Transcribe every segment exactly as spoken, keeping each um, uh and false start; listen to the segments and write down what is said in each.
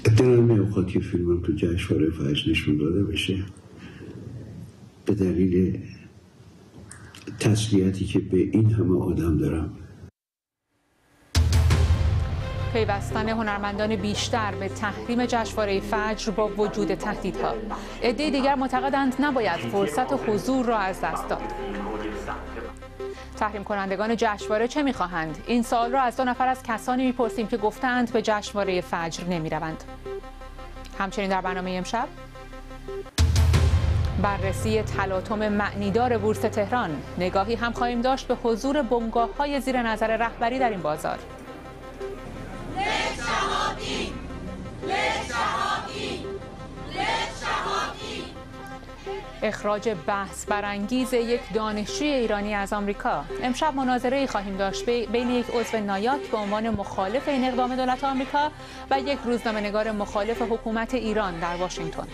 دلم نمیخواد که فیلمم تو جشنواره فجر نشون داده بشه به دلیل تسلیتی که به این همه آدم دارم. پیوستن هنرمندان بیشتر به تحریم جشنواره فجر با وجود تهدیدها. عده دیگر معتقدند نباید فرصت و حضور را از دست داد. تحریم کنندگان جشنواره چه می‌خواهند؟ این سوال را از دو نفر از کسانی می‌پرسیم که گفتند به جشنواره فجر نمی‌روند. همچنین در برنامه امشب بررسی تلاطم معنیدار بورس تهران، نگاهی هم خواهیم داشت به حضور بنگاه‌های زیر نظر رهبری در این بازار. اخراج بحث برانگیز یک دانشجوی ایرانی از آمریکا. امشب مناظره‌ای خواهیم داشت بین یک عضو نایاک به عنوان مخالف این اقدام دولت آمریکا و یک روزنامه‌نگار مخالف حکومت ایران در واشنگتن.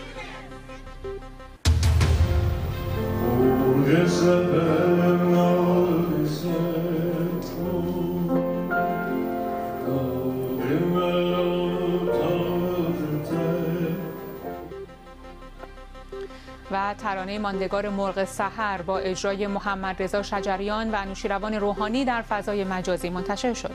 و ترانه ماندگار مرغ سحر با اجرای محمد رضا شجریان و انوشیروان روحانی در فضای مجازی منتشر شد.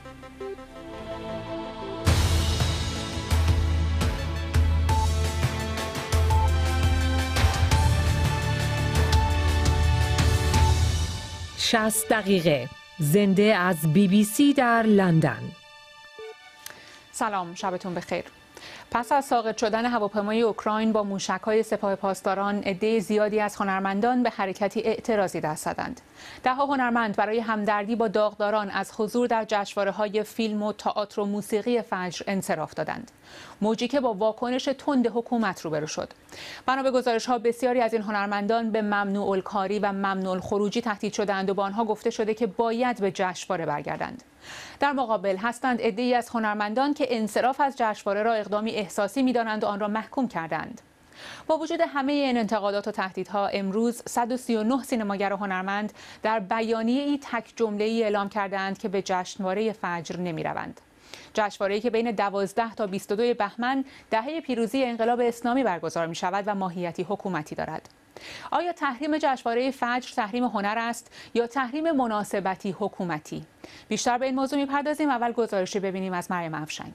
شصت دقیقه زنده از بی بی سی در لندن. سلام، شبتون بخیر. پس از ساقط شدن هواپیمای اوکراین با موشک‌های سپاه پاسداران، عده زیادی از هنرمندان به حرکتی اعتراضی دست زدند. ده‌ها هنرمند برای همدردی با داغداران از حضور در جشنواره‌های فیلم و تئاتر و موسیقی فجر انصراف دادند. موجی که با واکنش تند حکومت روبرو شد. بنا به گزارش‌ها بسیاری از این هنرمندان به ممنوع الکاری و ممنوع الخروجی تهدید شدند و با آنها گفته شده که باید به جشنواره برگردند. در مقابل هستند عده‌ای از هنرمندان که انصراف از جشنواره را اقدامی احساسی می‌دانند و آن را محکوم کردند. با وجود همه این انتقادات و تهدیدها، امروز صد و سی و نه سینماگر و هنرمند در بیانیه‌ای تک جمله‌ای اعلام کردند که به جشنواره فجر نمی‌روند. جشنواره‌ای که بین دوازده تا بیست و دو بهمن دهه پیروزی انقلاب اسلامی برگزار می‌شود و ماهیتی حکومتی دارد. آیا تحریم جشنواره فجر تحریم هنر است یا تحریم مناسبتی حکومتی؟ بیشتر به این موضوع می‌پردازیم. اول گزارشی ببینیم از مریم افشنگ.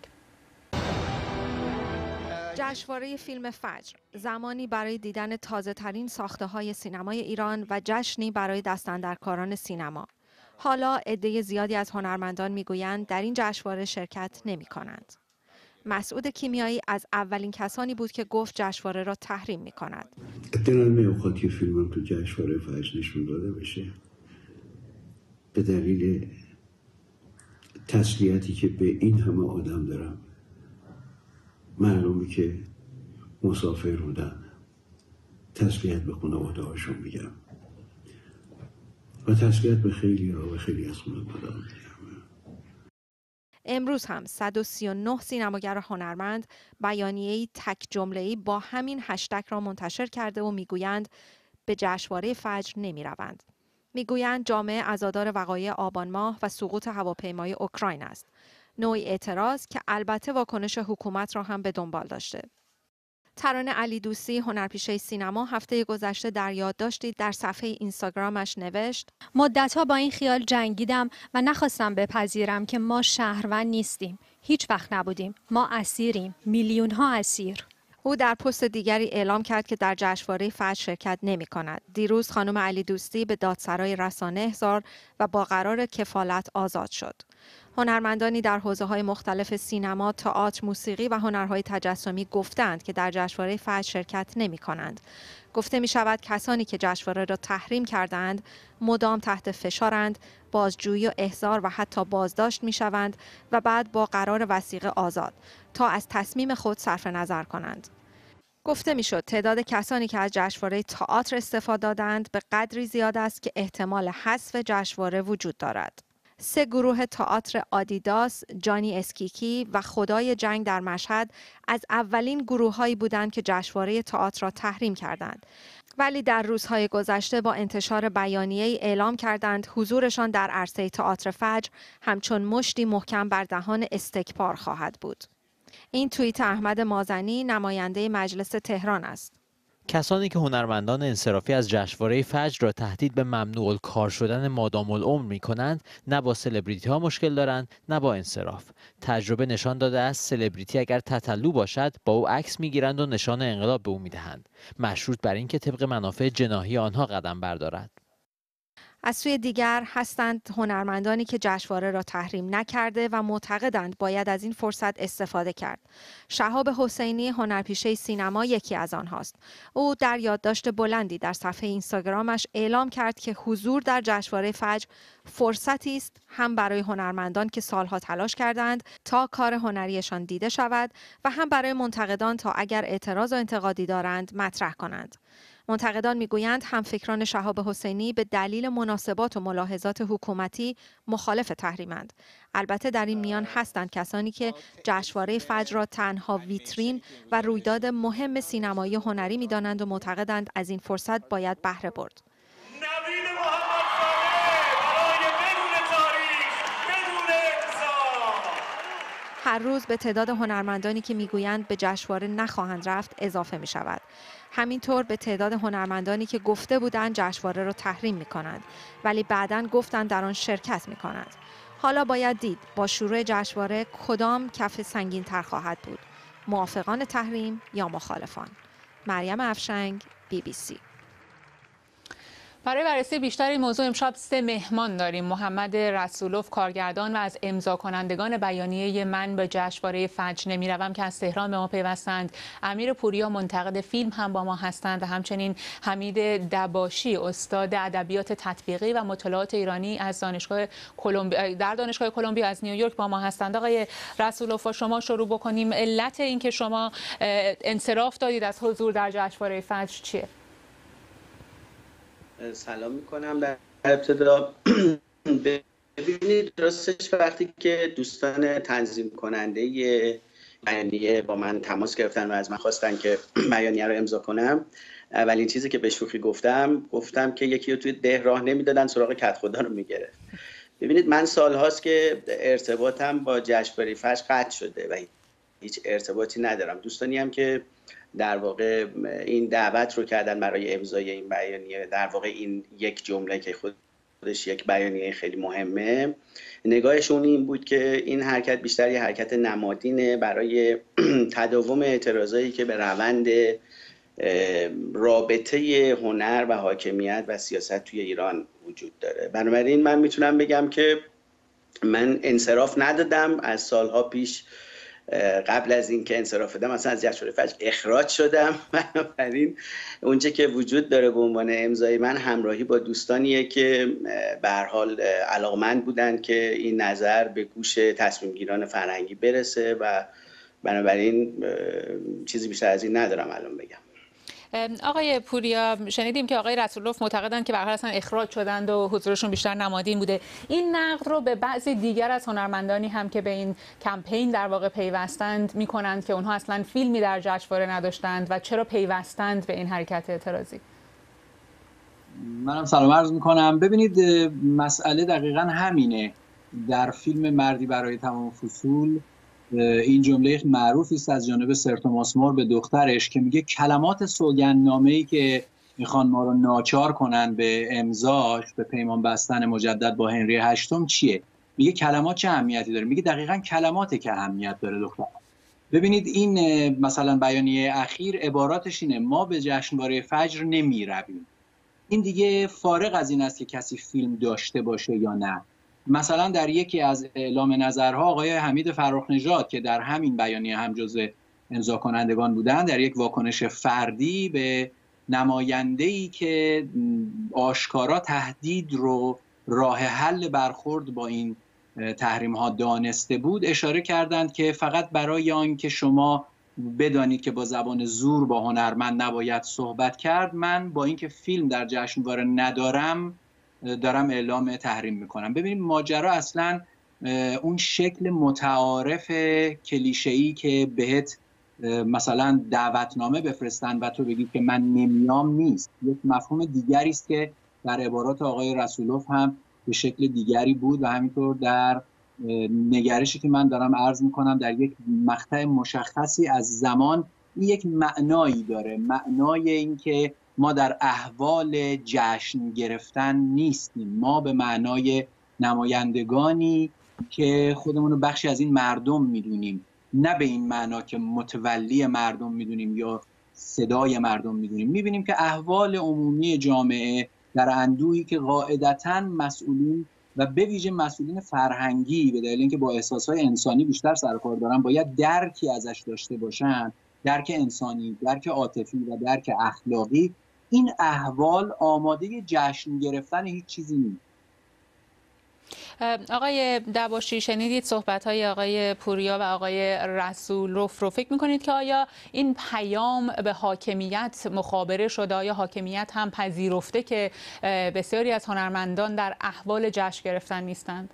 جشنواره فیلم فجر زمانی برای دیدن تازه‌ترین ساخته‌های سینمای ایران و جشنی برای دستاندرکاران سینما. حالا عده زیادی از هنرمندان میگویند در این جشنواره شرکت نمی‌کنند. مسعود کیمیایی از اولین کسانی بود که گفت جشنواره را تحریم می‌کند. دلم نمیخواد که فیلمم تو جشنواره فجر نشون داده بشه به دلیل تسلیتی که به این همه آدم دارم. معلومه که مسافر بودن، تسلیت به خانواده هاشون میگم و تسلیت به خیلی ها و خیلی از خانواده ها میگم. امروز هم صد و سی و نه سینماگر هنرمند بیانیه‌ای تک جمله‌ای با همین هشتگ را منتشر کرده و میگویند به جشنواره فجر نمیروند. میگویند جامعه عزادار وقایع آبان ماه و سقوط هواپیمای اوکراین است. نوعی اعتراض که البته واکنش حکومت را هم به دنبال داشته. ترانه علی دوستی، هنرپیشه سینما، هفته گذشته در یادداشتی در صفحه اینستاگرامش نوشت: مدت‌ها با این خیال جنگیدم و نخواستم بپذیرم که ما شهروند نیستیم. هیچ وقت نبودیم. ما اسیریم. میلیون‌ها اسیر. او در پست دیگری اعلام کرد که در جشنواره فجر شرکت نمی‌کند. دیروز خانم علی دوستی به دادسرای رسانه احضار و با قرار کفالت آزاد شد. هنرمندانی در حوزه‌های مختلف سینما، تئاتر، موسیقی و هنرهای تجسمی گفتند که در جشنواره فجر شرکت نمی‌کنند. گفته می‌شود کسانی که جشنواره را تحریم کردند مدام تحت فشارند، بازجویی و احضار و حتی بازداشت می‌شوند و بعد با قرار وثیقه آزاد تا از تصمیم خود صرف نظر کنند. گفته میشد تعداد کسانی که از جشنواره تئاتر استفاده دادند به قدری زیاد است که احتمال حذف جشنواره وجود دارد. سه گروه تئاتر آدیداس، جانی اسکیکی و خدای جنگ در مشهد از اولین گروه‌هایی بودند که جشنواره تئاتر را تحریم کردند. ولی در روزهای گذشته با انتشار بیانیه‌ای اعلام کردند حضورشان در عرصه تئاتر فجر همچون مشتی محکم بر دهان استکبار خواهد بود. این توییت احمد مازنی نماینده مجلس تهران است. کسانی که هنرمندان انصرافی از جشنواره فجر را تهدید به ممنوع الکار شدن مادام العمر می کنند، نه با سلبریتی ها مشکل دارند نه با انصراف. تجربه نشان داده است سلبریتی اگر تتلو باشد با او عکس می گیرند و نشان انقلاب به او می دهند، مشروط بر اینکه طبق منافع جناحی آنها قدم بردارد. از سوی دیگر هستند هنرمندانی که جشنواره را تحریم نکرده و معتقدند باید از این فرصت استفاده کرد. شهاب حسینی هنرپیشه سینما یکی از آنهاست. او در یادداشت بلندی در صفحه اینستاگرامش اعلام کرد که حضور در جشنواره فجر فرصتی است هم برای هنرمندان که سالها تلاش کردند تا کار هنریشان دیده شود و هم برای منتقدان تا اگر اعتراض و انتقادی دارند مطرح کنند. منتقدان میگویند همفکران شهاب حسینی به دلیل مناسبات و ملاحظات حکومتی مخالف تحریمند. البته در این میان هستند کسانی که جشنواره فجر را تنها ویترین و رویداد مهم سینمایی و هنری می‌دانند و معتقدند از این فرصت باید بهره برد. هر روز به تعداد هنرمندانی که میگویند به جشنواره نخواهند رفت اضافه می شود. همینطور به تعداد هنرمندانی که گفته بودند جشنواره را تحریم می کنند ولی بعداً گفتند در آن شرکت می کنند. حالا باید دید با شروع جشنواره کدام کف سنگین تر خواهد بود، موافقان تحریم یا مخالفان. مریم افشنگ، بی بی سی. برای بررسی بیشتر این موضوع امشب سه مهمان داریم. محمد رسولوف کارگردان و از امضا کنندگان بیانیه من به جشنواره فجر نمیروم که از تهران به ما پیوستند. امیر پوریا منتقد فیلم هم با ما هستند و همچنین حمید دباشی استاد ادبیات تطبیقی و مطالعات ایرانی از دانشگاه کلمبیا در دانشگاه کلمبیا از نیویورک با ما هستند. آقای رسولوف با شما شروع بکنیم. علت این که شما انصراف دادید از حضور در جشنواره فجر چیه؟ سلام میکنم. در ابتدا ببینید راستش وقتی که دوستان تنظیم کننده بیانیه با من تماس گرفتن و از من خواستن که بیانیه رو امضا کنم، اولین چیزی که به شوخی گفتم گفتم که یکی رو توی ده راه نمیدادن سراغ کت خدا رو میگرفت. ببینید من سالهاست که ارتباطم با جشنواره فجر قطع شده و هیچ ارتباطی ندارم. دوستانی هم که در واقع این دعوت رو کردن برای امضای این بیانیه، در واقع این یک جمله که خودش یک بیانیه خیلی مهمه، نگاهشون این بود که این حرکت بیشتر یه حرکت نمادینه برای تداوم اعتراضایی که به روند رابطه هنر و حاکمیت و سیاست توی ایران وجود داره. بنابراین من میتونم بگم که من انصراف ندادم. از سالها پیش قبل از اینکه انصراف بدم مثلا از جشنواره فجر اخراج شدم. بنابراین اونچه که وجود داره به عنوان امضای من همراهی با دوستانیه که به هر حال علاقمند بودن که این نظر به گوش تصمیم گیران فرهنگی برسه و بنابراین چیزی بیشتر از این ندارم الان بگم. آقای پوریا، شنیدیم که آقای رسولوف معتقدند که به هر حال اصلا اخراج شدند و حضورشون بیشتر نمادین بوده. این نقد رو به بعضی دیگر از هنرمندانی هم که به این کمپین در واقع پیوستند میکنند که اونها اصلا فیلمی در جشنواره نداشتند و چرا پیوستند به این حرکت اعتراضی. منم سلام عرض میکنم. ببینید مسئله دقیقاً همینه. در فیلم مردی برای تمام فصول این جمله معروفی است از جانب سر توماس مور به دخترش که میگه کلمات سوگندنامه‌ای که میخوان ما رو ناچار کنن به امضاش، به پیمان بستن مجدد با هنری هشتم چیه؟ میگه کلمات چه اهمیتی داره؟ میگه دقیقاً کلماته که اهمیت داره دختر. ببینید این مثلا بیانیه اخیر عباراتش اینه ما به جشنواره فجر نمیرویم. این دیگه فارغ از این است که کسی فیلم داشته باشه یا نه. مثلا در یکی از اعلام نظرها آقای حمید فرخ نژاد که در همین بیانیه هم جزو امضا کنندگان بودن، در یک واکنش فردی به نماینده‌ای که آشکارا تهدید رو راه حل برخورد با این تحریم ها دانسته بود اشاره کردند که فقط برای آن که شما بدانید که با زبان زور با هنرمند نباید صحبت کرد، من با اینکه فیلم در جشنواره ندارم دارم اعلام تحریم میکنم. ببینید ماجرا اصلا اون شکل متعارف کلیشه‌ای که بهت مثلا دعوتنامه بفرستن و تو بگید که من نمیام نیست. یک مفهوم دیگری است که در عبارات آقای رسولوف هم به شکل دیگری بود و همینطور در نگرشی که من دارم عرض میکنم در یک مقطع مشخصی از زمان این یک معنایی داره، معنای این که ما در احوال جشن گرفتن نیستیم، ما به معنای نمایندگانی که خودمون رو بخشی از این مردم میدونیم، نه به این معنا که متولی مردم میدونیم یا صدای مردم میدونیم. میبینیم که احوال عمومی جامعه در اندوهی که قاعدتاً مسئولین و به ویژه مسئولین فرهنگی به دلیل اینکه با احساسهای انسانی بیشتر سرکار دارن باید درکی ازش داشته باشن، درک انسانی، درک عاطفی و درک اخلاقی، این احوال آماده جشن گرفتن هیچ چیزی نیست. آقای دباشی، شنیدید صحبت‌های آقای پوریا و آقای رسولوف رو. فکر می‌کنید که آیا این پیام به حاکمیت مخابره شده؟ آیا حاکمیت هم پذیرفته که بسیاری از هنرمندان در احوال جشن گرفتن نیستند؟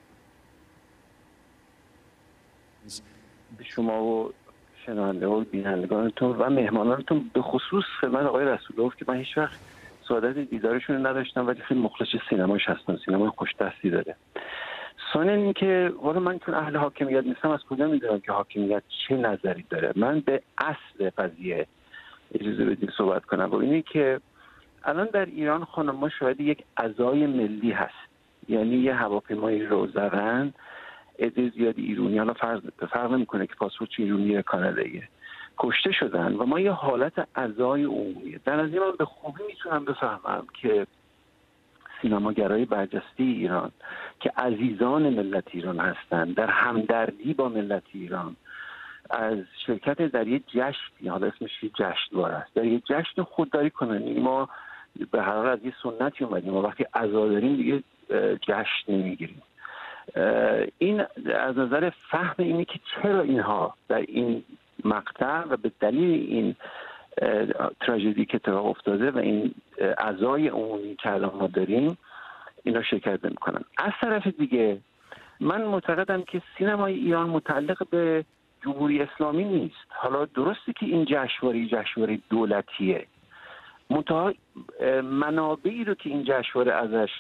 به شما و شنونده و بینندگانتون و مهمانانتون به خصوص خدمت آقای رسولوف که من هیچ وقت سعادت دیدارشون رو نداشتم ولی خیلی مخلص سینماش هستم، سینما خوش دستی داره. ثانیاً این که والا من چون اهل حاکمیت نیستم از کجا میدونم که حاکمیت چه نظری داره؟ من به اصل قضیه اجازه بدید صحبت کنم و اینه که الان در ایران خانم‌ها شاید یک عزای ملی هست، یعنی یه هواپیمایی رو زدن، عده زیادی ایرانی، حالا فرض فرق نمی‌کنه که پاسپورت ایرانی یا کاناداییه، کشته شدن و ما یه حالت عزای عمومیه. در از این من به خوبی میتونم بفهمم که سینماگرای برجسته ایران که عزیزان ملت ایران هستند در همدردی با ملت ایران از شرکت در یک جشن، حالا اسمش جشنواره است، در یک جشن خودداری کنن. ما به هر حال از یه سنتی اومدیم و وقتی عزا داریم دیگه جشن نمیگیریم. این از نظر فهم اینه که چرا اینها در این مقطع و به دلیل این تراژدی که اتفاق افتاده و این عزای عمومی که الان ما داریم اینا شرکت نمی‌کنن. از طرف دیگه من معتقدم که سینمای ایران متعلق به جمهوری اسلامی نیست. حالا درسته که این جشنواره جشنواره دولتیه، منتها منابعی رو که این جشنواره ازش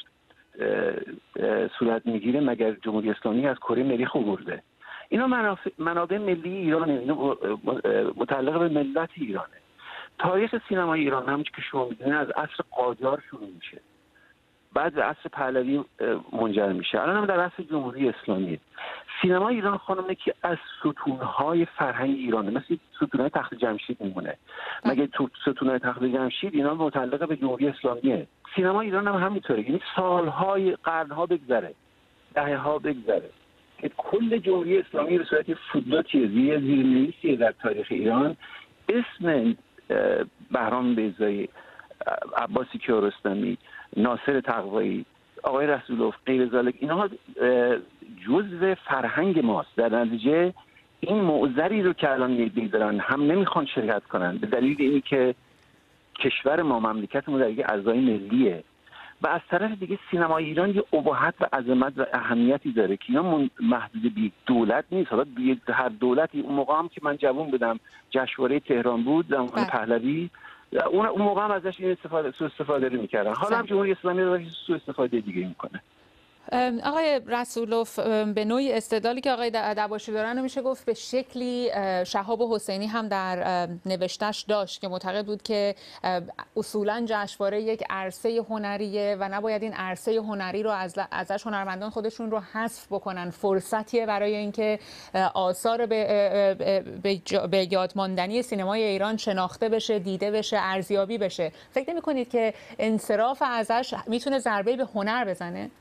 صورت میگیره مگر جمهوری اسلامی از کره مریخ آورده؟ اینا منابع ملی ایرانه، اینا متعلق به ملت ایرانه. تاریخ سینمای ایران همونجور که شما میدونید از عصر قاجار شروع میشه، بعد به عصر پهلوی منجر میشه، الان هم در عصر جمهوری اسلامی. سینمای ایران خانم که از ستونهای فرهنگ ایرانه، مثل ستونهای تخت جمشید میمونه. مگه تو ستونهای تخت جمشید اینا متعلق به جمهوری اسلامیه؟ سینما ایران هم همینطوره، یعنی سالهای قرنها بگذره، دهه‌ها بگذره که کل جمهوری اسلامی به صورت فوتنوتیه، زیر زیرنویسیه در تاریخ ایران، اسم بهرام بیضایی، عباسی کیارستمی، ناصر تقوایی، آقای رسولوف، غیر ذالک، اینها جزء فرهنگ ماست. در نتیجه این معذری رو که الان می‌دارن هم نمیخوان شرکت کنن به دلیل اینی که کشور ما، مملکت ما در یک عزای ملیه و از طرف دیگه سینمای ایران یه ابهت و عظمت و اهمیتی داره که اینا محدود به دولت نیست. حالا هر دولتی، اون موقع هم که من جوان بودم جشنواره تهران بود زمان پهلوی، اون اون موقع هم ازش این استفاده سوء استفاده می‌کردن. حالا هم جمهوری اسلامی داره سوء استفاده دیگه می‌کنه. آقای رسولوف، به نوعی استدلالی که آقای دباشی دارن میشه گفت به شکلی شهاب حسینی هم در نوشتش داشت که معتقد بود که اصولا جشنواره یک عرصه هنریه و نباید این عرصه هنری رو از ازش هنرمندان خودشون رو حذف بکنن، فرصتیه برای اینکه آثار به به یاد ماندنی سینمای ایران شناخته بشه، دیده بشه، ارزیابی بشه. فکر نمی‌کنید که انصراف ازش میتونه ضربه به هنر بزنه؟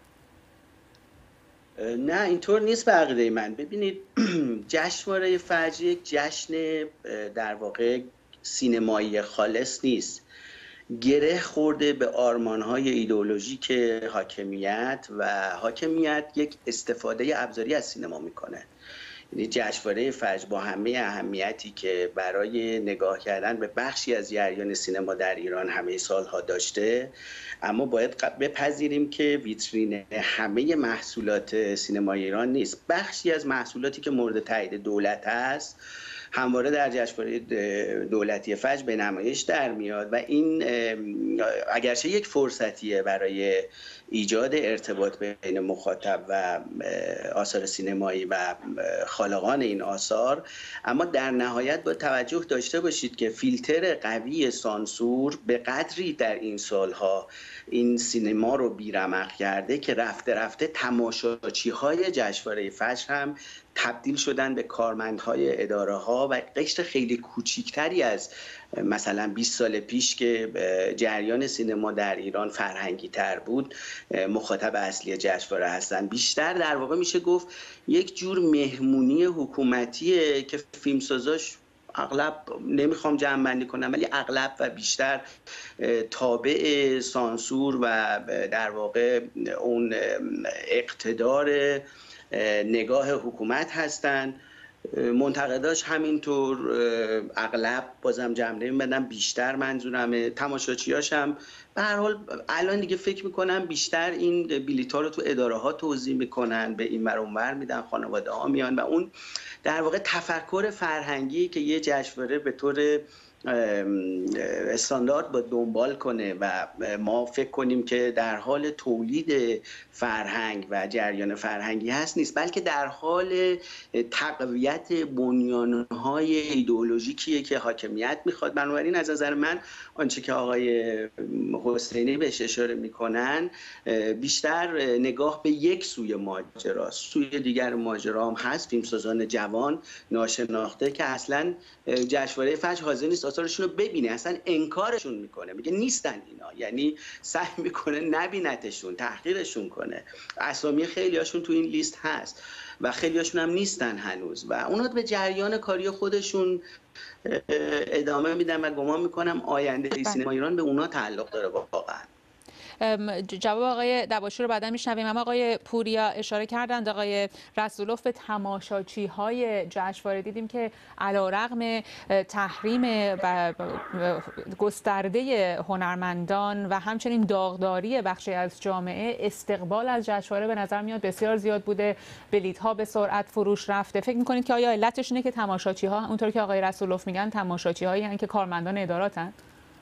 نه اینطور نیست به عقیده من. ببینید جشنواره فجر یک جشن در واقع سینمایی خالص نیست، گره خورده به آرمان‌های ایدئولوژیک حاکمیت و حاکمیت یک استفاده ابزاری از سینما میکنه. یعنی جشنواره فجر با همه اهمیتی که برای نگاه کردن به بخشی از جریان سینما در ایران همه سالها داشته، اما باید بپذیریم که ویترین همه محصولات سینمای ایران نیست. بخشی از محصولاتی که مورد تایید دولت است همواره در جشنواره دولتی فجر به نمایش در میاد و این اگرچه یک فرصتیه برای ایجاد ارتباط بین مخاطب و آثار سینمایی و خالقان این آثار، اما در نهایت با توجه داشته باشید که فیلتر قوی سانسور به قدری در این سالها این سینما رو بیرمق کرده که رفته رفته تماشاچی های جشنواره فجر هم تبدیل شدن به کارمندهای اداره ها و قشر خیلی کوچیکتری از مثلا بیست سال پیش که جریان سینما در ایران فرهنگی تر بود مخاطب اصلی جشنواره هستن. بیشتر در واقع میشه گفت یک جور مهمونی حکومتیه که فیلمسازاش اغلب، نمیخوام جمع بندی کنم ولی اغلب و بیشتر تابع سانسور و در واقع اون اقتدار نگاه حکومت هستن. منتقداش همینطور اغلب، بازم جمع نمی‌بندم، بیشتر منظورمه تماشاچیاش هم به هر حال الان دیگه فکر میکنم بیشتر این بلیط‌ها رو تو اداره ها توزیع میکنن، به این ور اون ور میدن، خانواده ها میان و اون در واقع تفکر فرهنگی که یه جشنواره به طور استاندارد با دنبال کنه و ما فکر کنیم که در حال تولید فرهنگ و جریان فرهنگی هست نیست، بلکه در حال تقویت بنیانهای ایدئولوژیکیه که حاکمیت میخواد. بنابراین از نظر من آنچه که آقای حسینی بهش اشاره میکنن بیشتر نگاه به یک سوی ماجراست. سوی دیگر ماجرا هم هست فیلمسازان جوان ناشناخته که اصلا جشنواره فجر حاضر نیست آثارشون رو ببینه، اصلا انکارشون میکنه، میگه نیستن اینا، یعنی سعی میکنه نبینتشون، تحقیرشون کنه. اسامی خیلی هاشون تو این لیست هست و خیلی هاشون هم نیستن هنوز و اونا به جریان کاری خودشون ادامه میدن و گمان میکنم آینده سینما ایران به اونا تعلق داره واقعا. جواب آقای دباشی رو بعدا میشنویم، اما آقای پوریا اشاره کردند آقای رسولوف به تماشاچی های جشنواره. دیدیم که علیرغم تحریم و گسترده هنرمندان و همچنین داغداری بخشی از جامعه، استقبال از جشنواره به نظر میاد بسیار زیاد بوده، بلیط ها به سرعت فروش رفته. فکر میکنید که آیا علتش اینه که تماشاچی ها اونطور که آقای رسولوف میگن تماشاچی هایی هستند که کارمندان اداراتن؟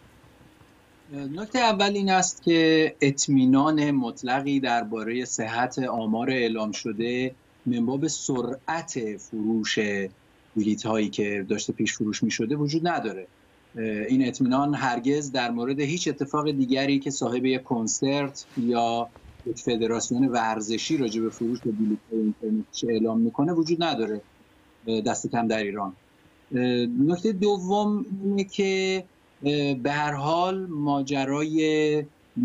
نکته اول این است که اطمینان مطلقی درباره صحت آمار اعلام شده من باب سرعت فروش بلیط هایی که داشته پیش فروش می شده وجود نداره. این اطمینان هرگز در مورد هیچ اتفاق دیگری که صاحب یک کنسرت یا یک فدراسیون ورزشی راجع به فروش بلیط های اینترنتی اعلام میکنه وجود نداره، دست کم در ایران. نکته دوم اینه که به هر حال ماجرای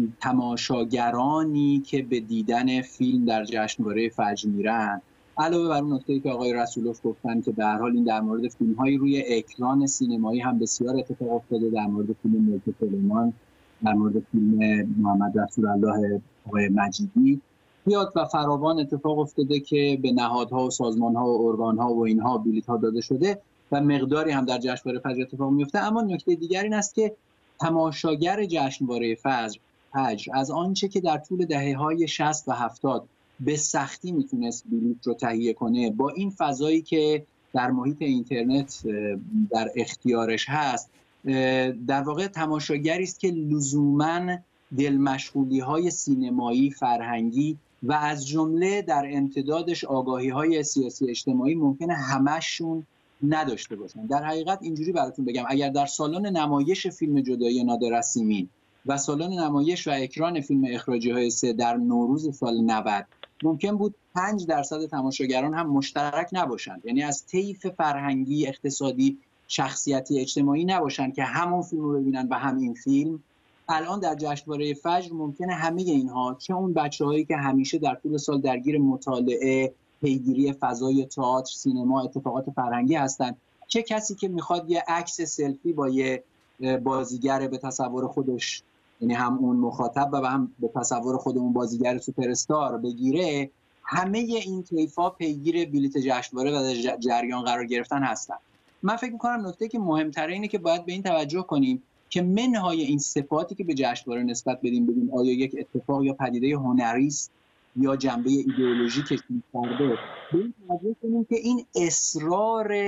تماشاگرانی که به دیدن فیلم در جشنواره فجر میرن، علاوه بر اون نکته‌ای که آقای رسولوف گفتن که به هر حال این در مورد فیلم‌های روی اکران سینمایی هم بسیار اتفاق افتاده، در مورد فیلم ملک سلیمان، در مورد فیلم محمد رسول الله آقای مجیدی زیاد و فراوان اتفاق افتاده که به نهادها و سازمان‌ها و ارگان‌ها و اینها بلیط‌ها داده شده و مقداری هم در جشنواره فجر اتفاق میفته. اما نکته دیگر این است که تماشاگر جشنواره فجر فجر از آنچه که در طول دهه‌های شصت و هفتاد به سختی میتونست بلیط رو تهیه کنه، با این فضایی که در محیط اینترنت در اختیارش هست، در واقع تماشاگری است که لزوماً دلمشغولی‌های سینمایی، فرهنگی و از جمله در امتدادش آگاهی‌های سیاسی اجتماعی ممکنه همشون نداشته باشن. در حقیقت اینجوری براتون بگم، اگر در سالن نمایش فیلم جدایی نادر سیمین و سالن نمایش و اکران فیلم اخراجی های سه در نوروز سال نود ممکن بود پنج درصد تماشاگران هم مشترک نباشند، یعنی از طیف فرهنگی، اقتصادی، شخصیتی، اجتماعی نباشند که همون فیلم رو ببینن و هم این فیلم، الان در جشنواره فجر ممکنه همه اینها، چه اون بچه‌هایی که همیشه در طول سال درگیر مطالعه، پیگیری فضای تئاتر، سینما، اتفاقات فرهنگی هستند، چه کسی که میخواد یه عکس سلفی با یه بازیگر به تصور خودش، یعنی هم اون مخاطب و هم به تصور خودمون بازیگر سوپر استار بگیره، همه این طیفا پیگیر بلیط جشنواره و جریان قرار گرفتن هستن. من فکر می‌کنم نکته که مهم‌تره اینه که باید به این توجه کنیم که منهای این صفاتی که به جشنواره نسبت بدیم، ببینیم آیا یک اتفاق یا پدیده هنری است یا جنبه ایدئولوژیکش می‌خوره، به این توجه کنیم که این اصرار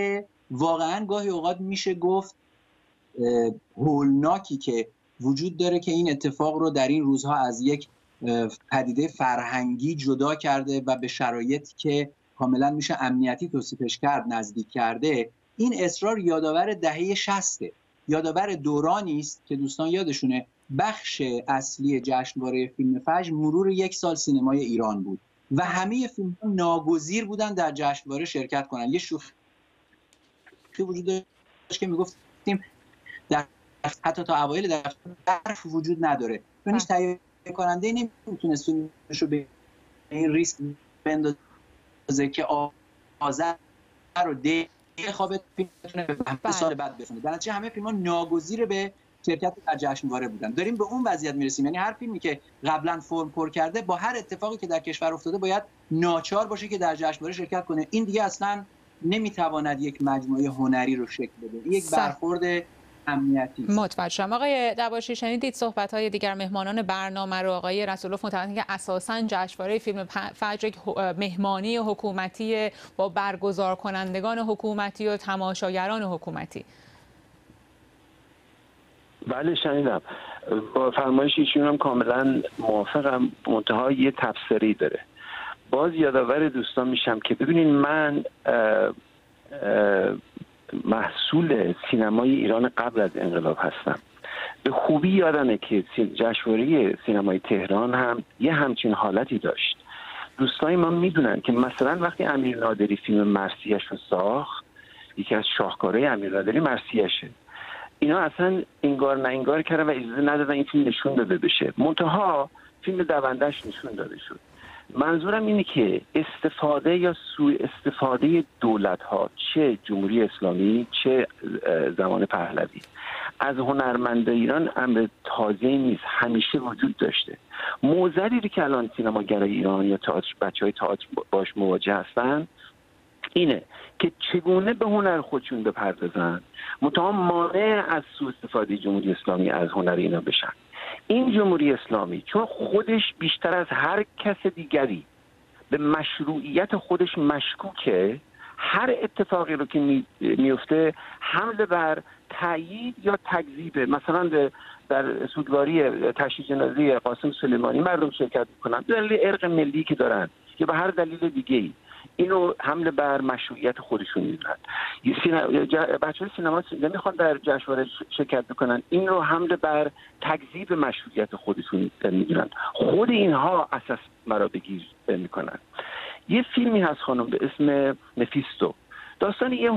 واقعا گاهی اوقات میشه گفت هولناکی که وجود داره که این اتفاق رو در این روزها از یک پدیده فرهنگی جدا کرده و به شرایطی که کاملا میشه امنیتی توصیفش کرد نزدیک کرده. این اصرار یادآور دهه شصته، یادآور دورانی است که دوستان یادشونه بخش اصلی جشنواره فیلم فجر مرور یک سال سینمای ایران بود و همه فیلم ها ناگزیر بودن در جشنواره شرکت کنن. یه شوخی وجود داشت که میگفتیم در حتی تا اوایل در برف وجود نداره، چون هیچ تهیه کننده نمیتونست فیلمش رو به این ریسک بندازه که آذر رو ده خوابت فیلم بتونه به سال بعد بفونه. در نتیجه همه فیلم‌ها ناگزیر به شرکت در جشنواره بودن. داریم به اون وضعیت میرسیم، یعنی هر فیلمی که قبلا فرم پر کرده با هر اتفاقی که در کشور افتاده باید ناچار باشه که در جشنواره شرکت کنه. این دیگه اصلا نمیتواند یک مجموعه هنری رو شکل بده. این یک برخورد امنیتی. متوجهم. آقای دباشی، شنیدید صحبت‌های دیگر مهمانان برنامه رو. آقای رسولوف معتقدند که اساساً جشنواره فیلم فجر مهمانی حکومتی با برگزار کنندگان حکومتی و تماشاگران حکومتی. بله شنیدم. با فرمایش ایشون هم کاملا موافقم. منتها یه تفسیری داره. باز یادآور دوستان میشم که ببینید من اه اه محصول سینمای ایران قبل از انقلاب هستم. به خوبی یادمه که جشنواره سینمای تهران هم یه همچین حالتی داشت. دوستان ما میدونن که مثلا وقتی امیر نادری فیلم مرثیه‌اش رو ساخت، یکی از شاهکارهای امیر نادری مرثیه‌شه، اینا اصلا انگار نه انگار کردن و اجازه ندادن این فیلم نشون داده بشه. منتها فیلم دوندش نشون داده شد. منظورم اینه که استفاده یا سوء استفاده دولت‌ها، چه جمهوری اسلامی چه زمان پهلوی، از هنرمند ایران امر تازه نیست، همیشه وجود داشته. معضلی که الان سینماگرای ایران یا تئاتر بچهای تئاتر باش مواجه هستن اینه که چگونه به هنر خودشون بپردازن، منتها مانع از سوء استفاده جمهوری اسلامی از هنر اینا بشن. این جمهوری اسلامی چون خودش بیشتر از هر کس دیگری به مشروعیت خودش مشکوکه، هر اتفاقی رو که میفته حمله بر تایید یا تکذیب. مثلا در سوگواری تشییع جنازه قاسم سلیمانی مردم شرکت میکنن به دلیل ارق ملی که دارن یا به هر دلیل دیگه‌ای، اینو حمله بر مشروعیت خودشون میدونن. بچه‌های سینما نمیخوان در جشنواره شرکت بکنن، این رو حمله بر تکذیب مشروعیت خودشون میدونن. خود اینها اساس مرا بگیر میکنن. یه فیلمی هست خانم به اسم مفیستو، داستان یه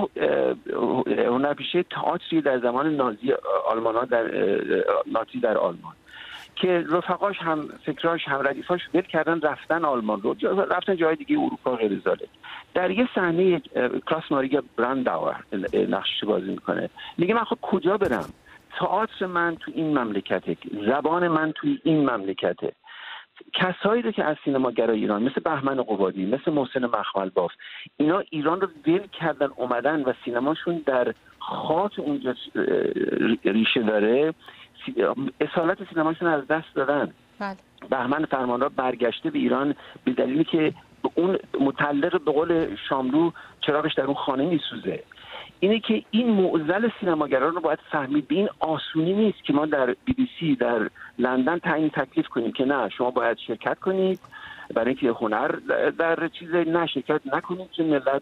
هنرپیشه تئاتری در زمان نازی آلمان ها در نازی در آلمان که رفقاش هم فکراش هم ردیفاش ول کردن رفتن آلمان رو رفتن جای دیگه اروپا غیر ذالک. در یه صحنه کلاس ماریگا برانداور نقشش بازی میکنه، میگه من خب کجا برم؟ تئاتر من تو این مملکته، زبان من تو این مملکته. کسایی رو که از سینماگرای ایران مثل بهمن قبادی، مثل محسن مخمل باف، اینا ایران رو ول کردن اومدن و سینماشون در خاک اونجا ریشه داره، اصالت سینماشون از دست دادن. بله. بهمن فرمانرا برگشته به ایران به دلیلی که اون متعلق به قول شاملو چراغش در اون خانه میسوزه. اینه که این معضل سینماگران رو باید فهمید. به این آسونی نیست که ما در بی بی سی در لندن تعیین تکلیف کنیم که نه شما باید شرکت کنید برای اینکه هنر در چیز نه شرکت نکنید که ملت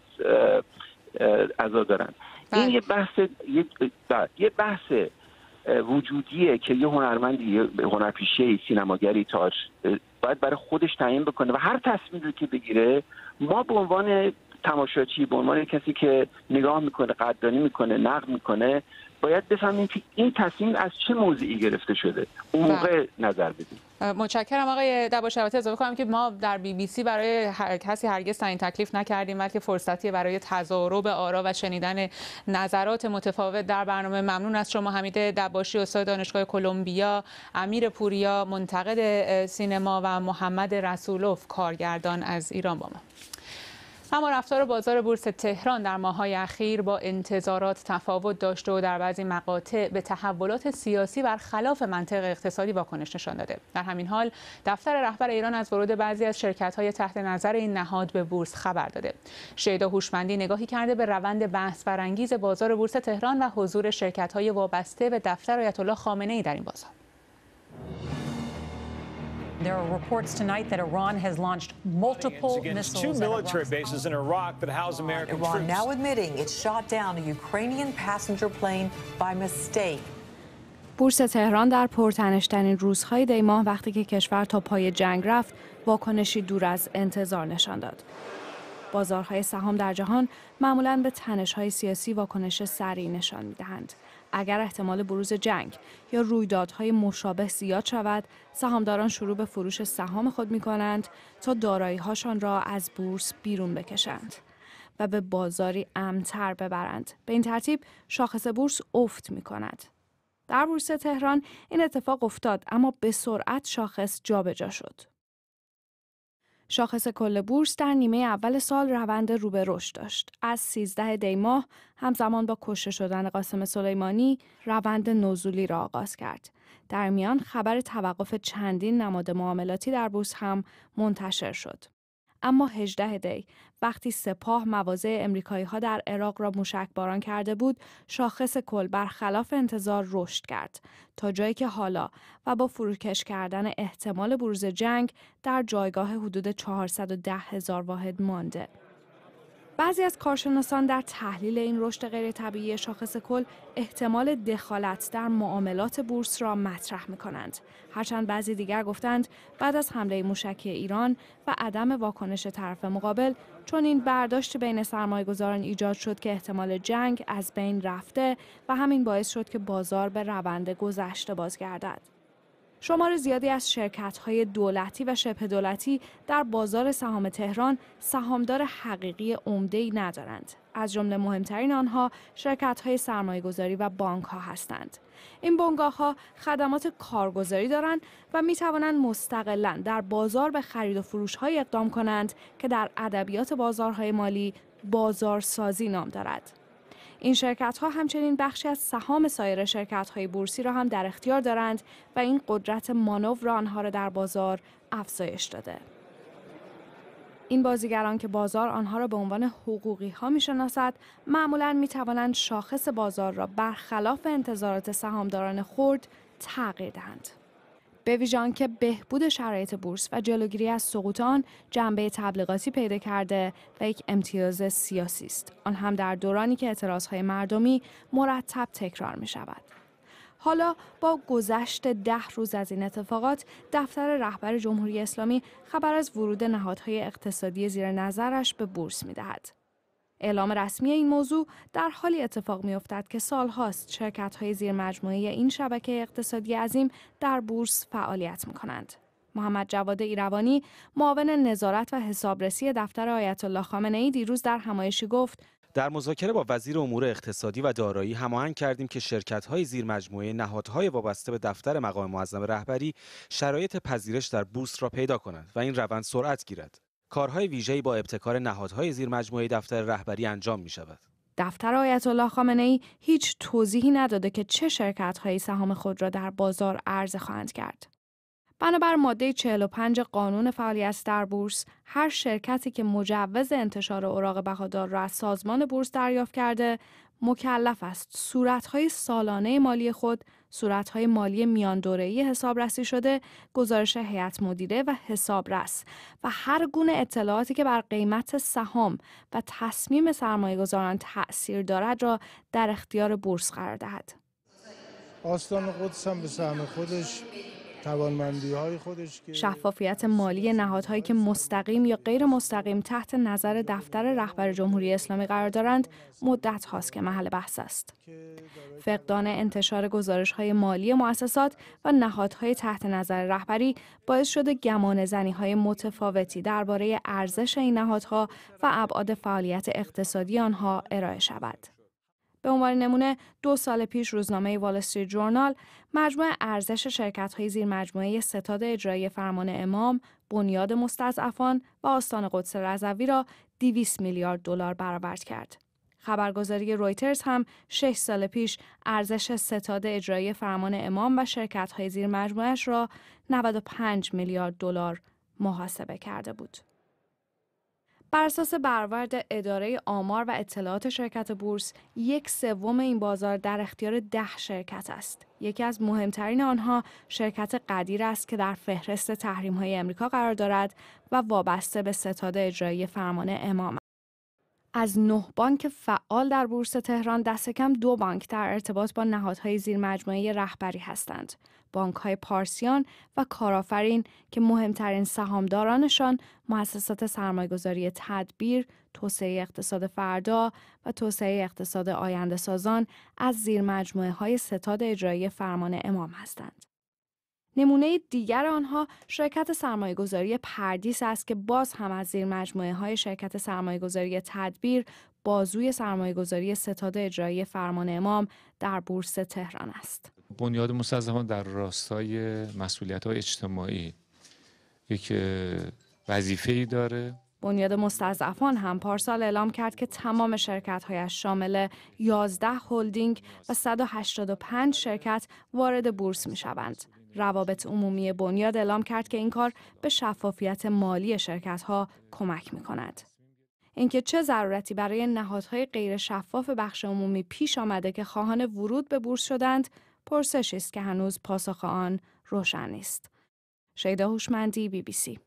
عزا دارن. این یه بحث یه بحث وجودیه که یه هنرمندی، هنرپیشه، سینماگری تئاتر باید برای خودش تعیین بکنه و هر تصمیمی که بگیره ما به عنوان تماشاچی، به عنوان کسی که نگاه میکنه، قدردانی میکنه، نقد میکنه، باید بفهمیم که این تصمیم از چه موضعی گرفته شده، اون موقع نظر بدیم. متشکرم آقای دباشی. البته اضافه کنم که ما در بی بی سی برای هر کسی هرگز تعیین تکلیف نکردیم، بلکه فرصتی برای تضارب آرا و شنیدن نظرات متفاوت در برنامه. ممنون از شما حمید دباشی، استاد دانشگاه کلمبیا، امیر پوریا منتقد سینما و محمد رسولوف کارگردان از ایران با ما. اما رفتار بازار بورس تهران در ماه‌های اخیر با انتظارات تفاوت داشته و در بعضی مقاطع به تحولات سیاسی برخلاف منطق اقتصادی واکنش نشان داده. در همین حال دفتر رهبر ایران از ورود بعضی از شرکت‌های تحت نظر این نهاد به بورس خبر داده. شیدا هوشمندی نگاهی کرده به روند بحث برانگیز بازار بورس تهران و حضور شرکت‌های وابسته به دفتر آیت الله خامنه‌ای در این بازار. There are reports tonight that Iran has launched multiple missiles. Two military bases in Iraq that house American troops. Iran now admitting it shot down a Ukrainian passenger plane by mistake. بورس تهران در پرتنش‌ترین روزهای دی ماه وقتی که کشور تا پای جنگ رفت، واکنشی دور از انتظار نشان داد. بازارهای سهام در جهان معمولاً به تنش‌های سیاسی واکنش سریع نشان می‌دهند. اگر احتمال بروز جنگ یا رویدادهای مشابه زیاد شود، سهامداران شروع به فروش سهام خود می‌کنند تا دارایی‌هاشان را از بورس بیرون بکشند و به بازاری امن‌تر ببرند. به این ترتیب شاخص بورس افت می‌کند. در بورس تهران این اتفاق افتاد، اما به سرعت شاخص جابجا شد. شاخص کل بورس در نیمه اول سال روند رو به رشد داشت. از سیزده دی ماه همزمان با کشته شدن قاسم سلیمانی روند نزولی را آغاز کرد. در میان خبر توقف چندین نماد معاملاتی در بورس هم منتشر شد. اما هجده دی وقتی سپاه مواضع امریکایی‌ها در عراق را موشکباران کرده بود، شاخص کل برخلاف انتظار رشد کرد تا جایی که حالا و با فروکش کردن احتمال بروز جنگ در جایگاه حدود چهارصد و ده هزار واحد مانده. بعضی از کارشناسان در تحلیل این رشد غیر طبیعی شاخص کل احتمال دخالت در معاملات بورس را مطرح می‌کنند. هرچند بعضی دیگر گفتند بعد از حمله موشکی ایران و عدم واکنش طرف مقابل، چون این برداشت بین سرمایه‌گذاران ایجاد شد که احتمال جنگ از بین رفته و همین باعث شد که بازار به روند گذشته بازگردد. شمار زیادی از شرکت‌های دولتی و شبه دولتی در بازار سهام تهران سهامدار حقیقی عمده‌ای ندارند. از جمله مهمترین آنها شرکت‌های سرمایه‌گذاری و بانک‌ها هستند. این بنگاه‌ها خدمات کارگزاری دارند و می‌توانند مستقلاً در بازار به خرید و فروش‌های اقدام کنند که در ادبیات بازارهای مالی بازارسازی نام دارد. این شرکت‌ها همچنین بخشی از سهام سایر شرکت‌های بورسی را هم در اختیار دارند و این قدرت مانور آنها را در بازار افزایش داده. این بازیگران که بازار آنها را به عنوان حقوقی‌ها می‌شناسد، معمولاً می‌توانند شاخص بازار را برخلاف انتظارات سهامداران خرد تغییر دهند. به ویژه آنکه بهبود شرایط بورس و جلوگیری از سقوط آن جنبه تبلیغاتی پیدا کرده و یک امتیاز سیاسی است، آن هم در دورانی که اعتراضهای مردمی مرتب تکرار می شود. حالا با گذشت ده روز از این اتفاقات، دفتر رهبر جمهوری اسلامی خبر از ورود نهادهای اقتصادی زیر نظرش به بورس می دهد. اعلام رسمی این موضوع در حالی اتفاق می‌افتد که سال‌هاست شرکت‌های زیر مجموعه این شبکه اقتصادی عظیم در بورس فعالیت می‌کنند. محمد جواد ایروانی، معاون نظارت و حسابرسی دفتر آیت الله خامنه‌ای، دیروز در همایشی گفت: در مذاکره با وزیر امور اقتصادی و دارایی هماهنگ کردیم که شرکت‌های زیر مجموعه نهادهای وابسته به دفتر مقام معظم رهبری شرایط پذیرش در بورس را پیدا کنند و این روند سرعت گیرد. کارهای ویژه‌ای با ابتکار نهادهای زیر مجموعه دفتر رهبری انجام می شود. دفتر آیت الله خامنه‌ای هیچ توضیحی نداده که چه شرکت‌هایی سهام خود را در بازار عرضه خواهند کرد. بنابر ماده چهل و پنج قانون فعالیت در بورس، هر شرکتی که مجوز انتشار اوراق بهادار را از سازمان بورس دریافت کرده، مکلف است صورت‌های سالانه مالی خود، صورت‌های مالی میان دوره‌ای حسابرسی شده، گزارش هیئت مدیره و حسابرس و هر گونه اطلاعاتی که بر قیمت سهام و تصمیم سرمایه‌گذاران تأثیر دارد را در اختیار بورس قرار دهد. آستان قدس هم به سهم خودش توانمندی‌های خودش که شفافیت مالی نهادهایی که مستقیم یا غیر مستقیم تحت نظر دفتر رهبر جمهوری اسلامی قرار دارند مدت هاست که محل بحث است. فقدان انتشار گزارش‌های مالی مؤسسات و نهادهای تحت نظر رهبری باعث شده گمانه‌زنی‌های متفاوتی درباره ارزش این نهادها و ابعاد فعالیت اقتصادی آنها ارائه شود. به عنوان نمونه دو سال پیش روزنامه وال استریت جورنال مجموع ارزش شرکت‌های زیر مجموعه ستاد اجرایی فرمان امام، بنیاد مستضعفان و آستان قدس رضوی را دویست میلیارد دلار برآورد کرد. خبرگزاری رویترز هم شش سال پیش ارزش ستاد اجرایی فرمان امام و شرکت‌های زیر مجموعه‌اش را نود و پنج میلیارد دلار محاسبه کرده بود. بر اساس برآورد اداره آمار و اطلاعات شرکت بورس، یک سوم این بازار در اختیار ده شرکت است. یکی از مهمترین آنها شرکت قدیر است که در فهرست تحریم‌های امریکا قرار دارد و وابسته به ستاد اجرایی فرمان امام. از نه بانک فعال در بورس تهران دست کم دو بانک در ارتباط با نهادهای زیر مجموعه رهبری هستند. بانک‌های پارسیان و کارآفرین که مهمترین سهامدارانشان مؤسسات سرمایه‌گذاری تدبیر، توسعه اقتصاد فردا و توسعه اقتصاد آینده سازان از زیر مجموعه‌های ستاد اجرایی فرمان امام هستند. نمونه دیگر آنها شرکت سرمایه‌گذاری پردیس است که باز هم از زیر مجموعه‌های شرکت سرمایه‌گذاری تدبیر بازوی سرمایه‌گذاری ستاد اجرایی فرمان امام در بورس تهران است. بنیاد مستضعفان در راستای مسئولیت‌های اجتماعی یک وظیفه‌ای داره. بنیاد مستضعفان هم پارسال اعلام کرد که تمام شرکت‌هایش شامل یازده هلدینگ و صد و هشتاد و پنج شرکت وارد بورس می‌شوند. روابط عمومی بنیاد اعلام کرد که این کار به شفافیت مالی شرکت‌ها کمک می‌کند. اینکه چه ضرورتی برای نهادهای غیر شفاف بخش عمومی پیش آمده که خواهان ورود به بورس شدند، پرسشی است که هنوز پاسخ آن روشن نیست. شیدا هوشمندی، بی بی سی.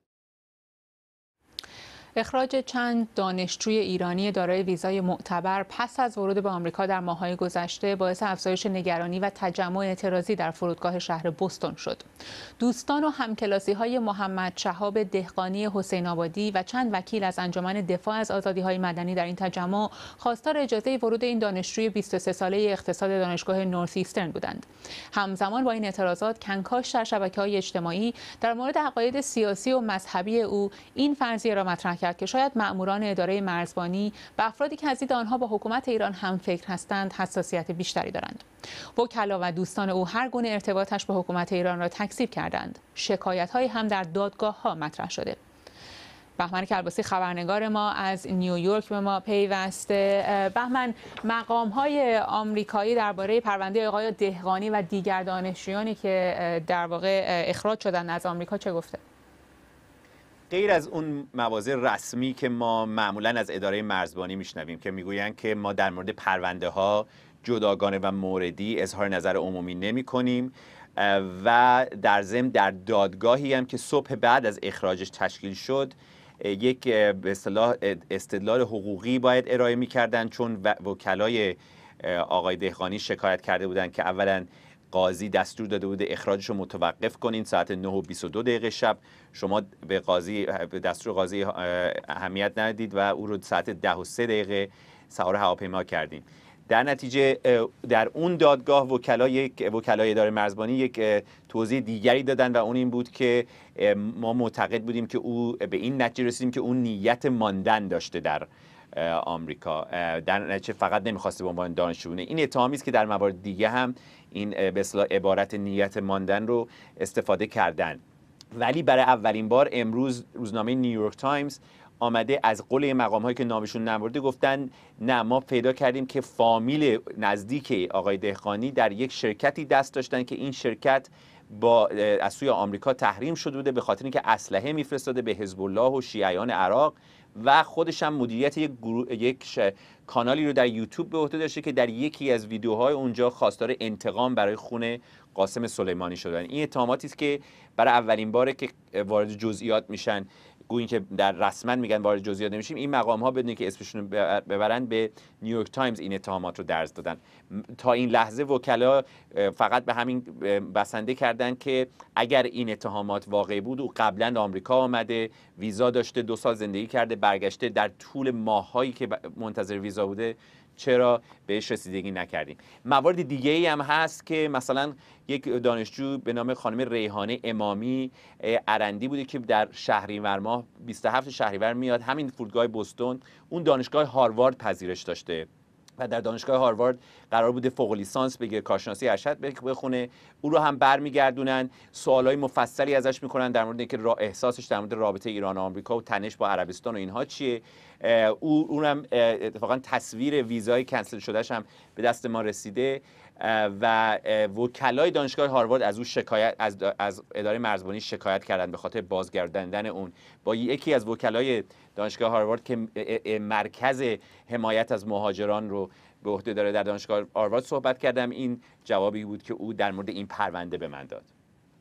اخراج چند دانشجوی ایرانی دارای ویزای معتبر پس از ورود به آمریکا در ماه‌های گذشته باعث افزایش نگرانی و تجمع اعتراضی در فرودگاه شهر بوستون شد. دوستان و همکلاسی‌های محمد شهاب دهقانی حسین آبادی و چند وکیل از انجمن دفاع از آزادی‌های مدنی در این تجمع خواستار اجازه ورود این دانشجوی بیست و سه ساله اقتصاد دانشگاه نورث ایسترن بودند. همزمان با این اعتراضات کنکاش در شبکه‌های اجتماعی در مورد عقاید سیاسی و مذهبی او این فرضیه را مطرح کرد که شاید مأموران اداره مرزبانی و افرادی که از دید آنها با حکومت ایران هم فکر هستند حساسیت بیشتری دارند. وکلا و دوستان او هر گونه ارتباطش با حکومت ایران را تکذیب کردند. شکایت‌هایی هم در دادگاه‌ها مطرح شده. بهمن کلباسی خبرنگار ما از نیویورک به ما پیوسته. بهمن، مقام‌های آمریکایی درباره پرونده آقای دهقانی و دیگر دانشجویانی که در واقع اخراج شدن از آمریکا چه گفته؟ غیر از اون مواضع رسمی که ما معمولاً از اداره مرزبانی میشنویم که میگویند که ما در مورد پرونده ها جداگانه و موردی اظهار نظر عمومی نمی کنیم و در ضمن در دادگاهی هم که صبح بعد از اخراجش تشکیل شد یک به اصطلاح استدلال حقوقی باید ارائه میکردن، چون وکلای آقای دهقانی شکایت کرده بودند که اولا قاضی دستور داده بوده اخراجش رو متوقف کنین ساعت نه و بیست و دو دقیقه شب. شما به قاضی به دستور قاضی اهمیت ندید و او رو ساعت ده و سه دقیقه سوار هواپیما کردین. در نتیجه در اون دادگاه وکلای یک وکلای اداره مرزبانی یک توضیح دیگری دادن و اون این بود که ما معتقد بودیم که او به این نتیجه رسیدیم که اون نیت ماندن داشته در آمریکا، در نتیجه فقط نمیخواسته به عنوان دانشجو بونه. این اتهامی است که در موارد دیگه هم این به اصطلاح عبارت نیت ماندن رو استفاده کردن. ولی برای اولین بار امروز روزنامه نیویورک تایمز آمده از قول مقام هایی که نامشون نبرده گفتن نه، ما پیدا کردیم که فامیل نزدیک آقای دهقانی در یک شرکتی دست داشتن که این شرکت با از سوی آمریکا تحریم شده بوده به خاطر اینکه اسلحه میفرستاده به حزب الله و شیعیان عراق و خودش هم مدیریت یک, گرو... یک ش... کانالی رو در یوتیوب به عهده داشته که در یکی از ویدیوهای اونجا خواستار انتقام برای خون قاسم سلیمانی شدن. این اتهاماتی است که برای اولین باره که وارد جزئیات میشن، گویی که در رسما میگن وارد جزئیات نمیشیم، این مقام ها بدون که اسمشون ببرن به نیویورک تایمز این اتهامات رو درز دادن. تا این لحظه وکلا فقط به همین بسنده کردن که اگر این اتهامات واقعی بود او قبلا آمریکا آمده، ویزا داشته، دو سال زندگی کرده، برگشته، در طول ماهایی که منتظر ویزا بوده چرا بهش رسیدگی نکردیم. موارد دیگه ای هم هست که مثلا یک دانشجو به نام خانم ریحانه امامی ارندی بوده که در شهریور ماه بیست و هفتم شهریور میاد همین فرودگاه بوستون، اون دانشگاه هاروارد پذیرش داشته و در دانشگاه هاروارد قرار بوده فوق لیسانس بگیره، کارشناسی ارشد بخونه. او رو هم برمیگردونن، سوالای مفصلی ازش میکنن در مورد اینکه احساسش در مورد رابطه ایران و آمریکا و تنش با عربستان و اینها چیه. او اونم اتفاقا تصویر ویزای کنسل شدهش هم به دست ما رسیده و وکلای دانشگاه هاروارد از او شکایت از از اداره مرزبانی شکایت کردن به خاطر بازگرداندن اون. با یکی از وکلای دانشگاه هاروارد که مرکز حمایت از مهاجران رو به عهده داره در دانشگاه هاروارد صحبت کردم. این جوابی بود که او در مورد این پرونده به من داد.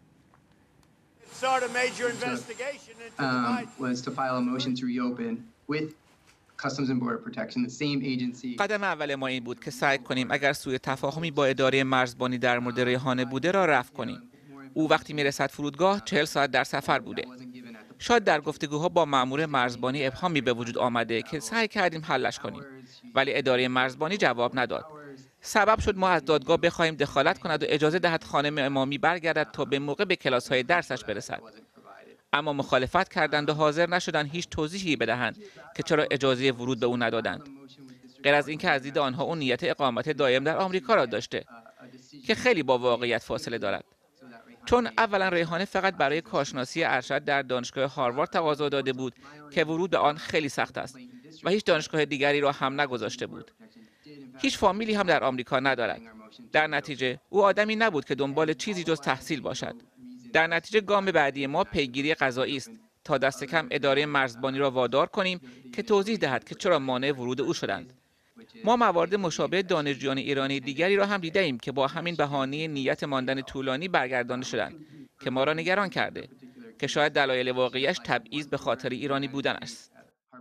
قدم اول ما این بود که سعی کنیم اگر سوء تفاهمی با اداره مرزبانی در مورد ریحانه بوده را رفع کنیم. او وقتی میرسد فرودگاه چهل ساعت در سفر بوده. شاید در گفتگوها با مأمور مرزبانی ابهامی به وجود آمده که سعی کردیم حلش کنیم، ولی اداره مرزبانی جواب نداد. سبب شد ما از دادگاه بخواهیم دخالت کند و اجازه دهد خانم امامی برگردد تا به موقع به کلاس‌های درسش برسد. اما مخالفت کردند و حاضر نشدند هیچ توضیحی بدهند که چرا اجازه ورود به او ندادند، غیر از اینکه از دید آنها او نیت اقامت دائم در آمریکا را داشته که خیلی با واقعیت فاصله دارد. چون اولا ریحانه فقط برای کارشناسی ارشد در دانشگاه هاروارد تقاضا داده بود که ورود به آن خیلی سخت است و هیچ دانشگاه دیگری را هم نگذاشته بود. هیچ فامیلی هم در آمریکا ندارد. در نتیجه او آدمی نبود که دنبال چیزی جز تحصیل باشد. در نتیجه گام بعدی ما پیگیری قضایی است تا دست کم اداره مرزبانی را وادار کنیم که توضیح دهد که چرا مانع ورود او شدند. ما موارد مشابه دانشجویان ایرانی دیگری را هم دیده‌ایم که با همین بهانه نیت ماندن طولانی برگردانده شدند که ما را نگران کرده که شاید دلایل واقعیش تبعیض به خاطر ایرانی بودن است.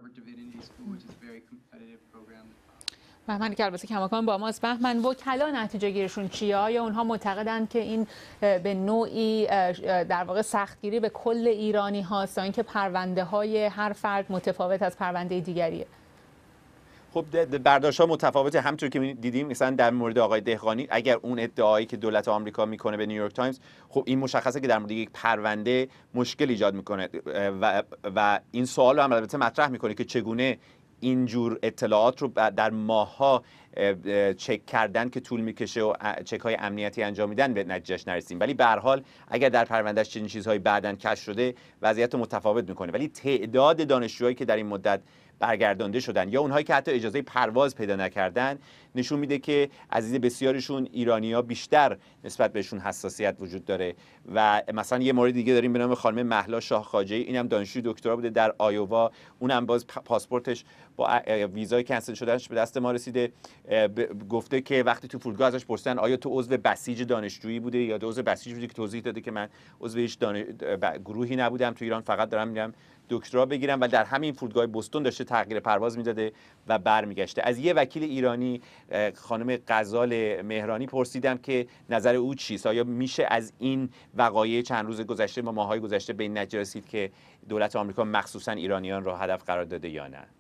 بهمن که البته کماکان با ماست. بهمن، وکلا نتیجه گیرشون چیه؟ آیا اونها معتقدند که این به نوعی در واقع سختگیری به کل ایرانی هاست تا اینکه پرونده های هر فرد متفاوت از پرونده دیگریه؟ خب برداشت‌ها متفاوته. همونطور که دیدیم مثلا در مورد آقای دهقانی، اگر اون ادعایی که دولت آمریکا میکنه به نیویورک تایمز، خب این مشخصه که در مورد یک پرونده مشکل ایجاد میکنه و و این سوال رو هم البته مطرح میکنه که چگونه اینجور اطلاعات رو در ماه‌ها چک کردن که طول میکشه و چک‌های امنیتی انجام میدن به نتیجهش نرسیم. ولی به هر حال اگر در پروندهش چنین چیزهایی بعداً کشف شده وضعیت رو متفاوت میکنه. ولی تعداد دانشجوهایی که در این مدت برگردانده شدن یا اونهایی که حتی اجازه پرواز پیدا نکردن نشون میده که از دید بسیارشون ایرانی‌ها بیشتر نسبت بهشون حساسیت وجود داره. و مثلا یه مورد دیگه داریم به نام خانم مهلا شاه خواجه‌ای، اینم دانشجوی دکترا بوده در آیووا، اونم باز پاسپورتش با ویزای کنسل شدهش به دست ما رسیده. گفته که وقتی تو فرودگاه ازش پرسیدن آیا تو عضو بسیج دانشجویی بوده یا عضو بسیج بودی، که توضیح داده که من عضو هیچ دانش... گروهی نبودم، تو ایران فقط دارم میرم دکترا بگیرم. و در همین فرودگاه بوستون داشته تغییر پرواز میداده و برمیگشته. از یه وکیل ایرانی خانم غزال مهرانی پرسیدم که نظر او چیست، آیا میشه از این وقایع چند روز گذشته و ماهای گذشته به این نتیجه رسید که دولت آمریکا مخصوصا ایرانیان را هدف قرار داده یا نه؟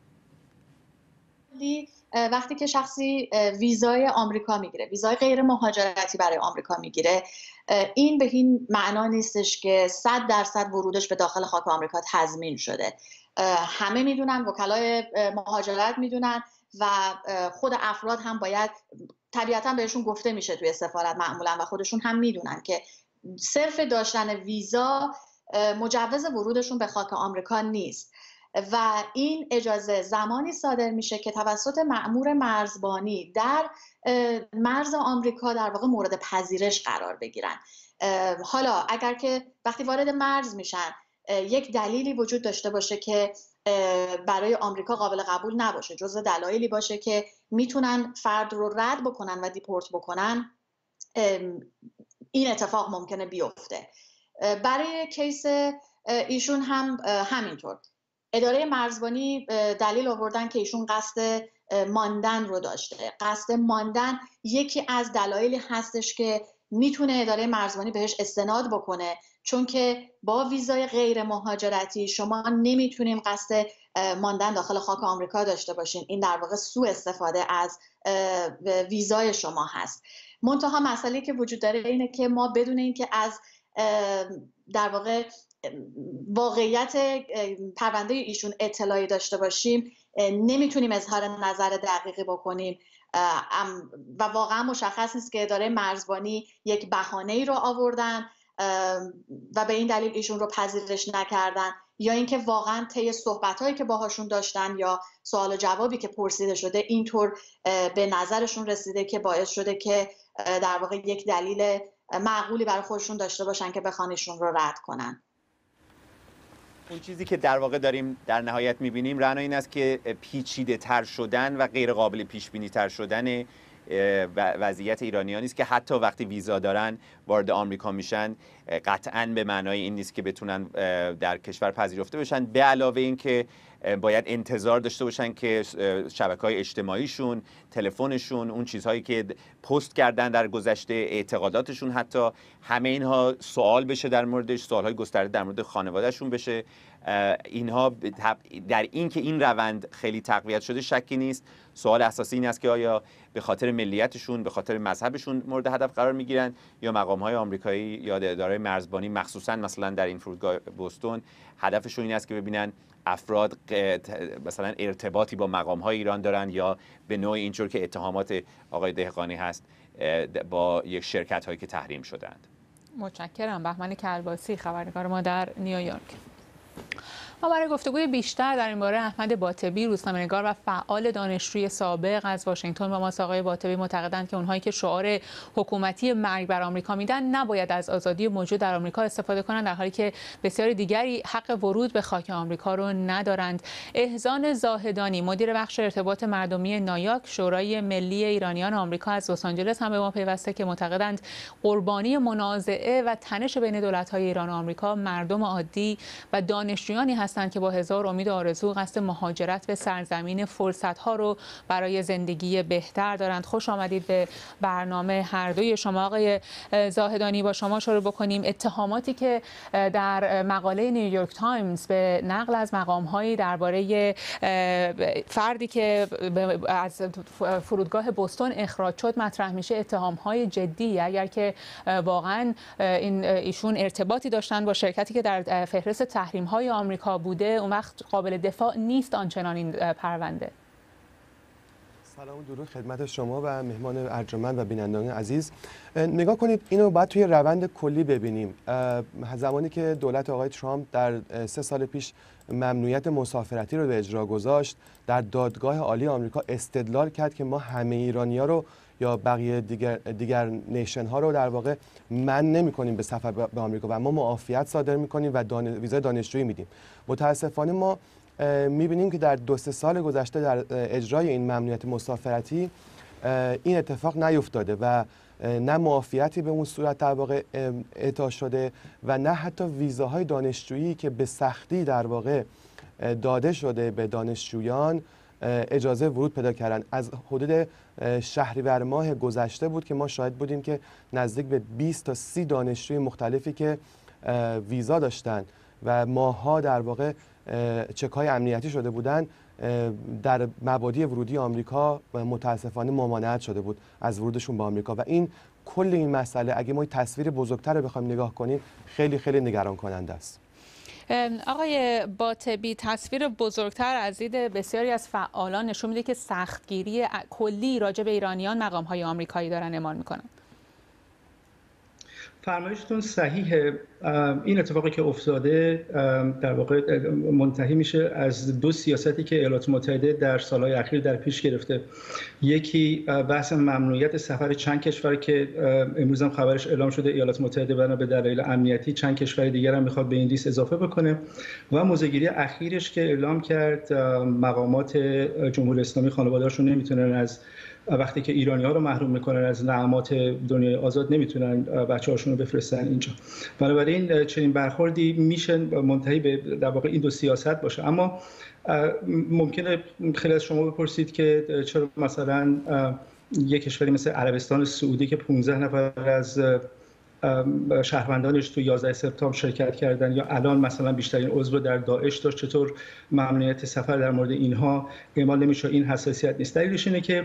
وقتی که شخصی ویزای آمریکا میگیره، ویزای غیر مهاجرتی برای آمریکا میگیره، این به این معنا نیستش که صد درصد ورودش به داخل خاک آمریکا تضمین شده. همه میدونن، وکلای مهاجرت میدونن و خود افراد هم باید طبیعتا بهشون گفته میشه توی سفارت معمولا و خودشون هم میدونن که صرف داشتن ویزا مجوز ورودشون به خاک آمریکا نیست و این اجازه زمانی صادر میشه که توسط مأمور مرزبانی در مرز آمریکا در واقع مورد پذیرش قرار بگیرن. حالا اگر که وقتی وارد مرز میشن یک دلیلی وجود داشته باشه که برای آمریکا قابل قبول نباشه، جزء دلایلی باشه که میتونن فرد رو رد بکنن و دیپورت بکنن، این اتفاق ممکنه بیفته. برای کیس ایشون هم همینطور. اداره مرزبانی دلیل آوردن که ایشون قصد ماندن رو داشته. قصد ماندن یکی از دلایلی هستش که میتونه اداره مرزبانی بهش استناد بکنه، چون که با ویزای غیر مهاجرتی شما نمیتونیم قصد ماندن داخل خاک آمریکا داشته باشین. این در واقع سوء استفاده از ویزای شما هست. منتها مسئله که وجود داره اینه که ما بدون اینکه از در واقع واقعیت پرونده ایشون اطلاعی داشته باشیم نمیتونیم اظهار نظر دقیقی بکنیم و واقعا مشخص نیست که اداره مرزبانی یک بهانه‌ای رو آوردن و به این دلیل ایشون رو پذیرش نکردن، یا اینکه واقعا طی صحبت‌هایی که باهاشون داشتن یا سوال و جوابی که پرسیده شده اینطور به نظرشون رسیده که باعث شده که در واقع یک دلیل معقولی برای خودشون داشته باشن که بخوان ایشون رو رد کنن. اون چیزی که در واقع داریم در نهایت می‌بینیم رنا این است که پیچیده تر شدن و غیر قابل پیش بینی تر شدن وضعیت ایرانیان است که حتی وقتی ویزا دارن وارد آمریکا میشن قطعاً به معنای این نیست که بتونن در کشور پذیرفته بشن، به علاوه این که باید انتظار داشته باشن که شبکه‌های اجتماعیشون، تلفنشون، اون چیزهایی که پست کردن در گذشته، اعتقاداتشون، حتی همه اینها سوال بشه در موردش، سوالهای گسترده در مورد خانوادهشون بشه. اینها در این که این روند خیلی تقویت شده شکی نیست. سوال اساسی این است که آیا به خاطر ملیتشون، به خاطر مذهبشون مورد هدف قرار میگیرن یا مقام‌های آمریکایی یا اداره مرزبانی مخصوصا مثلا در این فرودگاه بوستون هدفشون این است که ببینن افراد مثلا ارتباطی با مقام‌های ایران دارن یا به نوع اینجور که اتهامات آقای دهقانی هست با یک شرکت‌هایی که تحریم شدند. متشکرم. بهمن کلباسی، خبرنگار ما در نیویورک. ما برای گفتگوی بیشتر در این باره احمد باطبی، روزنامه‌نگار و فعال دانشجوی سابق از واشنگتن با ما. آقای باطبی معتقدند که اونهایی که شعار حکومتی مرگ بر آمریکا میدن نباید از آزادی موجود در آمریکا استفاده کنند، در حالی که بسیاری دیگری حق ورود به خاک آمریکا رو ندارند. احسان زاهدانی، مدیر بخش ارتباط مردمی نایاک، شورای ملی ایرانیان آمریکا از لس آنجلس هم به ما پیوسته که معتقدند قربانی منازعه و تنش بین دولت‌های ایران و آمریکا مردم عادی و دانشجویانی هستند که با هزار امید و آرزو قصد مهاجرت به سرزمین فرصت‌ها رو برای زندگی بهتر دارند. خوش آمدید به برنامه هر دوی شما. آقای زاهدانی، با شما شروع بکنیم. اتهاماتی که در مقاله نیویورک تایمز به نقل از مقام‌هایی درباره فردی که از فرودگاه بوستون اخراج شد مطرح میشه، اتهام‌های جدی. اگر که واقعاً این ایشون ارتباطی داشتن با شرکتی که در فهرست تحریم‌های آمریکا بوده، اون وقت قابل دفاع نیست آنچنان این پرونده. سلام و درود خدمت شما و مهمان ارجمند و بینندگان عزیز. نگاه کنید، اینو باید توی روند کلی ببینیم. زمانی که دولت آقای ترامپ در سه سال پیش ممنوعیت مسافرتی رو به اجرا گذاشت، در دادگاه عالی آمریکا استدلال کرد که ما همه ایرانی‌ها رو یا بقیه دیگر دیگر نیشن ها رو در واقع من نمی کنیم به سفر به آمریکا و ما معافیت صادر می کنیم و دان... ویزای دانشجویی میدیم. متاسفانه ما میبینیم که در دو سه سال گذشته در اجرای این ممنوعیت مسافرتی این اتفاق نیفتاده و نه معافیتی به اون صورت در واقع اعطا شده و نه حتی ویزاهای دانشجویی که به سختی در واقع داده شده به دانشجویان اجازه ورود پیدا کردن. از حدود شهریور ماه گذشته بود که ما شاهد بودیم که نزدیک به بیست تا سی دانشجوی مختلفی که ویزا داشتن و ماها در واقع چک‌های امنیتی شده بودن در مبادی ورودی آمریکا متاسفانه ممانعت شده بود از ورودشون به آمریکا و این کل این مسئله اگه ما تصویر بزرگتر رو بخوایم نگاه کنیم خیلی خیلی نگران کننده است. آقای باطبی، تصویر بزرگتر از دید بسیاری از فعالان نشون میده که سختگیری کلی راجع به ایرانیان مقام‌های آمریکایی دارن اعمال میکنن. فرمایشتون صحیحه. این اتفاقی که افتاده در واقع منتهی میشه از دو سیاستی که ایالات متحده در سالهای اخیر در پیش گرفته. یکی بحث ممنوعیت سفر چند کشور که امروز هم خبرش اعلام شده ایالات متحده بنا به دلایل امنیتی چند کشور دیگر هم میخواد به این لیست اضافه بکنه و موضع‌گیری اخیرش که اعلام کرد مقامات جمهوری اسلامی خانواده‌هاشون نمیتونن از وقتی که ایرانی‌ها رو محروم میکنن از نعمات دنیای آزاد نمیتونن بچه‌هاشون رو بفرستن اینجا. بنابراین چنین برخوردی میشه منتهی به در واقع این دو سیاست باشه. اما ممکنه خیلی از شما بپرسید که چرا مثلا یک کشوری مثل عربستان سعودی که پانزده نفر از شهروندانش تو یازده سپتامبر شرکت کردن یا الان مثلا بیشترین عضو در داعش داشت، چطور ممنوعیت سفر در مورد اینها اعمال نمیشه؟ این حساسیت نیست. دلیلش اینه که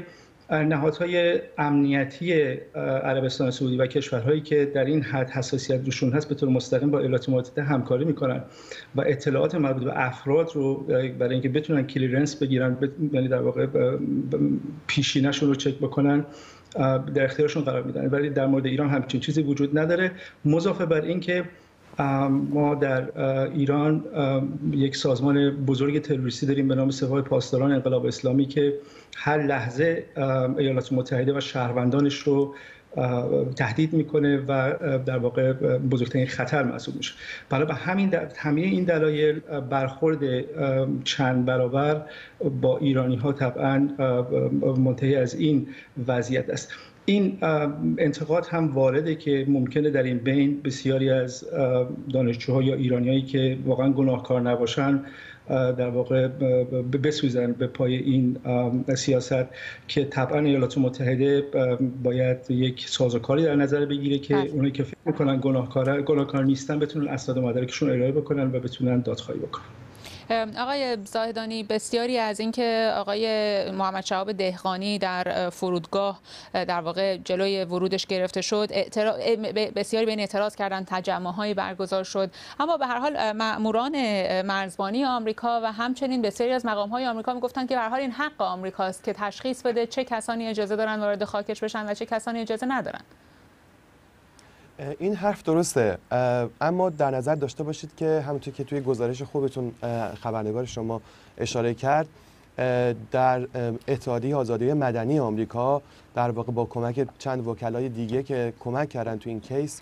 نهادهای امنیتی عربستان سعودی و کشورهایی که در این حد حساسیت روشون هست به طور مستقیم با ایالات متحده همکاری میکنن و اطلاعات مربوط به افراد رو برای اینکه بتونن کلیرنس بگیرن، یعنی در واقع پیشینه‌شون رو چک بکنن، در اختیارشون قرار میدن. ولی در مورد ایران همچین چیزی وجود نداره. مضافه بر این که ما در ایران یک سازمان بزرگ تروریستی داریم به نام سپاه پاسداران انقلاب اسلامی که هر لحظه ایالات متحده و شهروندانش رو تهدید میکنه و در واقع بزرگترین خطر محسوب میشه. برای همین همه این دلایل برخورد چند برابر با ایرانی ها طبعا منتهی از این وضعیت است. این انتقاد هم وارده که ممکنه در این بین بسیاری از دانشجوها یا ایرانیایی که واقعا گناهکار نباشن در واقع بسوزن به پای این سیاست که طبعا ایالات متحده باید یک سازوکاری در نظر بگیره که اونایی که فکر میکنن گناهکار گناهکار نیستن بتونن اسناد و مدارکشون ارائه بکنن و بتونن دادخواهی بکنن. آقای زاهدانی، بسیاری از اینکه آقای محمد شهاب دهقانی در فرودگاه در واقع جلوی ورودش گرفته شد، بسیاری به این اعتراض کردن، تجمع‌هایی برگزار شد، اما به هر حال مأموران مرزبانی آمریکا و همچنین بسیاری از مقام‌های آمریکا میگفتن که به هر حال این حق آمریکاست که تشخیص بده چه کسانی اجازه دارن وارد خاکش بشن و چه کسانی اجازه ندارن. این حرف درسته، اما در نظر داشته باشید که همونطور که توی گزارش خوبتون خبرنگار شما اشاره کرد، در اتحادیه آزادی مدنی آمریکا در واقع با کمک چند وکلای دیگه که کمک کردن تو این کیس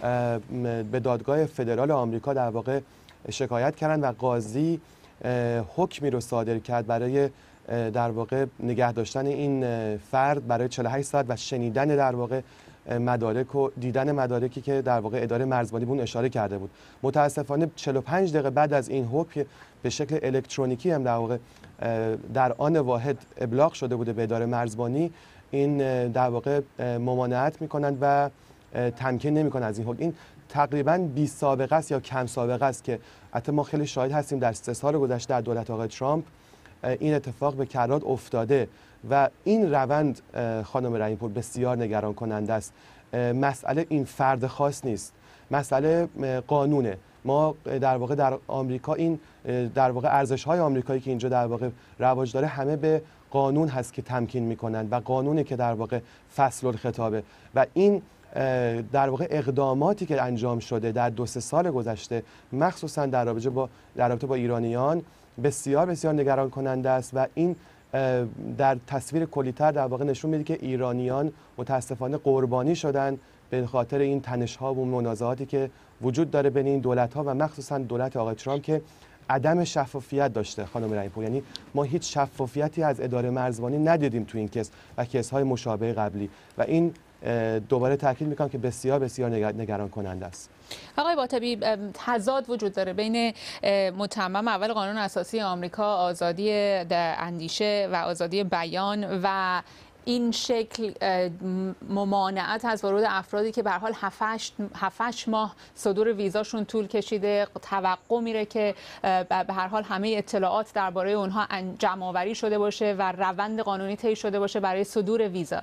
به دادگاه فدرال آمریکا در واقع شکایت کردن و قاضی حکمی رو صادر کرد برای در واقع نگه داشتن این فرد برای چهل و هشت ساعت و شنیدن در واقع مدارک و دیدن مدارکی که در واقع اداره مرزبانی به اون اشاره کرده بود. متاسفانه چهل و پنج دقیقه بعد از این حکم به شکل الکترونیکی هم در واقع در آن واحد ابلاغ شده بوده به اداره مرزبانی، این در واقع ممانعت میکنند و تمکین نمیکنند از این حکم. این تقریبا بی سابقه است یا کم سابقه است که حتی ما خیلی شاهد هستیم در سه سال گذشته در دولت آقای ترامپ این اتفاق به کرات افتاده و این روند خانم رحیم‌پور بسیار نگران کننده است. مسئله این فرد خاص نیست، مسئله قانونه. ما در واقع در آمریکا این در واقع ارزش‌های آمریکایی که اینجا در واقع رواج داره همه به قانون هست که تمکین می‌کنند و قانونی که در واقع فصل الخطابه و این در واقع اقداماتی که انجام شده در دو سه سال گذشته مخصوصا در رابطه با در رابطه با ایرانیان بسیار بسیار نگران کننده است و این در تصویر کلی‌تر در واقع نشون میده که ایرانیان متاسفانه قربانی شدن به خاطر این تنش‌ها و منازعاتی که وجود داره بین این دولت‌ها و مخصوصا دولت آقای ترامپ که عدم شفافیت داشته. خانم رحیم‌پور، یعنی ما هیچ شفافیتی از اداره مرزبانی ندیدیم تو این کیس و کیس‌های مشابه قبلی و این دوباره تاکید میکنم که بسیار بسیار نگران کننده است. آقای باطبی، تضاد وجود داره بین متمم اول قانون اساسی آمریکا، آزادی اندیشه و آزادی بیان و این شکل ممانعت از ورود افرادی که به هر حال هفت هشت ماه صدور ویزاشون طول کشیده، توقع میره که به هر حال همه اطلاعات درباره اونها جمع آوری شده باشه و روند قانونی طی شده باشه برای صدور ویزا.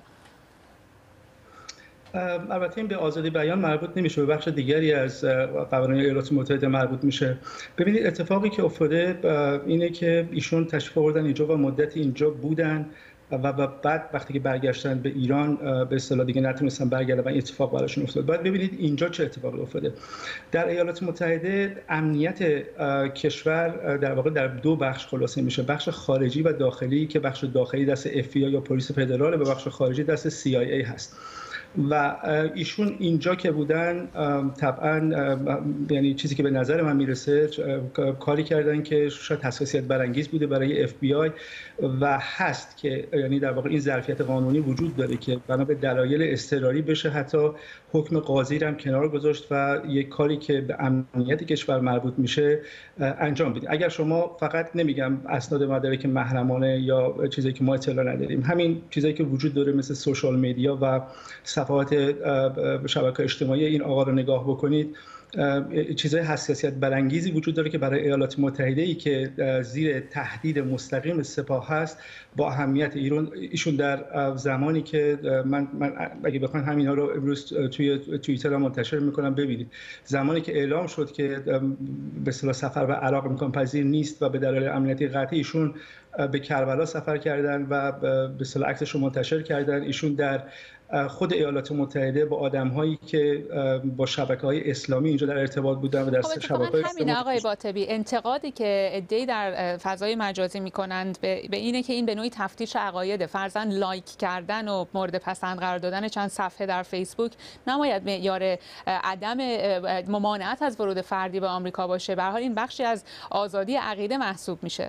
البته این به آزادی بیان مربوط نمیشه، به بخش دیگری از قوانین ایالات متحده مربوط میشه. ببینید اتفاقی که افتاده اینه که ایشون تشریف آوردن اینجا و مدت اینجا بودن و بعد وقتی که برگشتن به ایران به اصطلاح دیگه نتونستن برگردن و این اتفاق براشون افتاد. بعد ببینید اینجا چه اتفاقی افتاده. در ایالات متحده امنیت کشور در واقع در دو بخش خلاصه میشه، بخش خارجی و داخلی که بخش داخلی دست اف بی آی یا پلیس فدرال و بخش خارجی دست سی آی ای هست. و ایشون اینجا که بودن طبعا یعنی چیزی که به نظر من میرسه کاری کردن که شاید حساسیت برانگیز بوده برای اف بی آی و هست که یعنی در واقع این ظرفیت قانونی وجود داره که بنا به دلایل اضطراری بشه حتی حکم قاضی رو هم کنار گذاشت و یک کاری که به امنیت کشور مربوط میشه انجام بدید. اگر شما فقط نمیگم اسناد مدارک محرمانه یا چیزایی که ما اطلاع نداریم، همین چیزایی که وجود داره مثل سوشال مدیا و صفحات شبکه اجتماعی این آقا رو نگاه بکنید، چیزهای حساسیت برانگیزی وجود داره که برای ایالات متحده ای که زیر تهدید مستقیم سپاه هست با اهمیت. ایران ایشون در زمانی که من, من اگه بخواید همینا رو امروز توی توییتر منتشر میکنم ببینید، زمانی که اعلام شد که به اصطلاح سفر به عراق امکان پذیر نیست و به دلایل امنیتی قطعی ایشون به کربلا سفر کردن و به اصطلاح عکسش رو منتشر کردن. ایشون در خود ایالات متحده با آدم‌هایی که با شبکه‌های اسلامی اینجا در ارتباط بودن و در خب شبکه‌های همین آقای باطبی، انتقادی که عده‌ای در فضای مجازی می‌کنند به, به اینه که این به نوعی تفتیش عقاید، فرضاً لایک کردن و مورد پسند قرار دادن چند صفحه در فیسبوک نباید معیار عدم ممانعت از ورود فردی به آمریکا باشه. به هر حال این بخشی از آزادی عقیده محسوب میشه.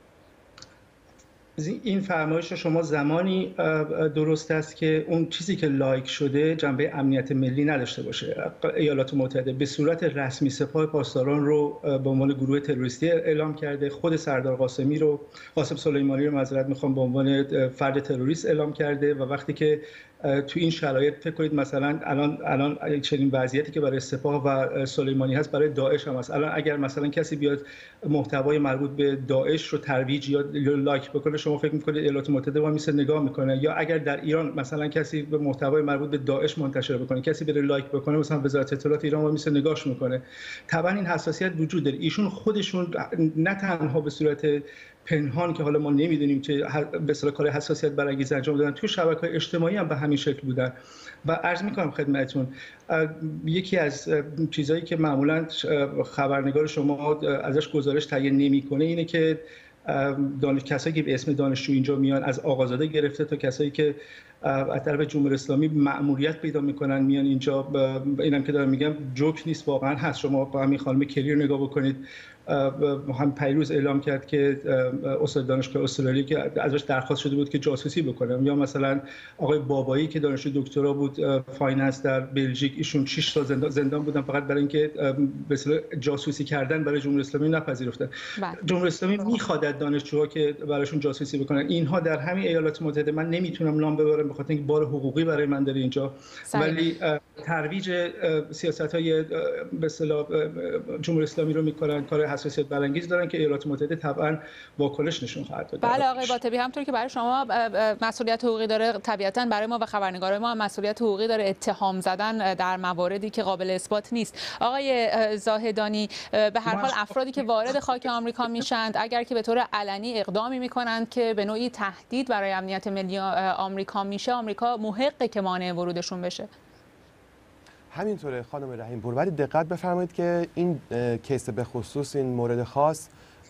این فرمایش شما زمانی درست است که اون چیزی که لایک شده جنبه امنیت ملی نداشته باشه. ایالات متحده به صورت رسمی سپاه پاسداران رو به عنوان گروه تروریستی اعلام کرده، خود سردار قاسمی رو، قاسم سلیمانی رو معذرت میخوام، به عنوان فرد تروریست اعلام کرده. و وقتی که تو این شرایط فکر کنید مثلا الان الان چنین وضعیتی که برای سپاه و سلیمانی هست برای داعش هم هست. الان اگر مثلا کسی بیاد محتوای مربوط به داعش رو ترویج یا لایک بکنه، شما فکر می‌کنید ایالات متحده با میسه نگاه میکنه؟ یا اگر در ایران مثلا کسی به محتوای مربوط به داعش منتشر بکنه، کسی بره لایک بکنه، مثلا وزارت اطلاعات ایران با میسه نگاهش میکنه؟ طبعا این حساسیت وجود داره. ایشون خودشون نه تنها به صورت پنهان که حالا ما نمیدونیم که به اصطلاح کار حساسیت برانگیز انجام دادن، تو شبکه‌های اجتماعی هم به همین شکل بودن. و عرض می‌کنم خدمتتون یکی از چیزایی که معمولاً خبرنگار شما ازش گزارش تهیه نمی‌کنه اینه که دانش کسایی که به اسم دانشجو اینجا میان، از آقازاده گرفته تا کسایی که از طرف جمهوری اسلامی مأموریت پیدا میکنن میان اینجا. اینم که دارم میگم جوک نیست، واقعا هست. شما با همین خانم کلیر نگاه بکنید، هم پیروز اعلام کرد که استاد دانشگاه استرالی که ازش درخواست شده بود که جاسوسی بکنه، یا مثلا آقای بابایی که دانشجو دکترا بود فایننس در بلژیک، ایشون شش تا زندان زندان بودن فقط برای اینکه به اصطلاح جاسوسی کردن برای جمهوری اسلامی نپذیرفتن. جمهوری اسلامی میخواد از دانشجوها که براشون جاسوسی بکنن. اینها در همین ایالات متحده، من نمیتونم نام ببرم به خاطر اینکه بار حقوقی برای من داره اینجا، ولی ترویج سیاست‌های به اصطلاح جمهوری اسلامی رو میکنن، کار حساسیت برانگیز دارن که ایالات متحده طبعا واکنش نشون خواهد داد. بله آقای باطبی، همونطور که برای شما مسئولیت حقوقی داره، طبیعتاً برای ما و خبرنگارای ما هم مسئولیت حقوقی داره، اتهام زدن در مواردی که قابل اثبات نیست. آقای زاهدانی، به هر حال افرادی که وارد خاک آمریکا میشند، اگر که به طور علنی اقدامی میکنند که به نوعی تهدید برای امنیت ملی آمریکا میشه، آمریکا محقه که مانع ورودشون بشه. همینطوره خانم رحیم پور، ولی دقت بفرمایید که این کیس به خصوص، این مورد خاص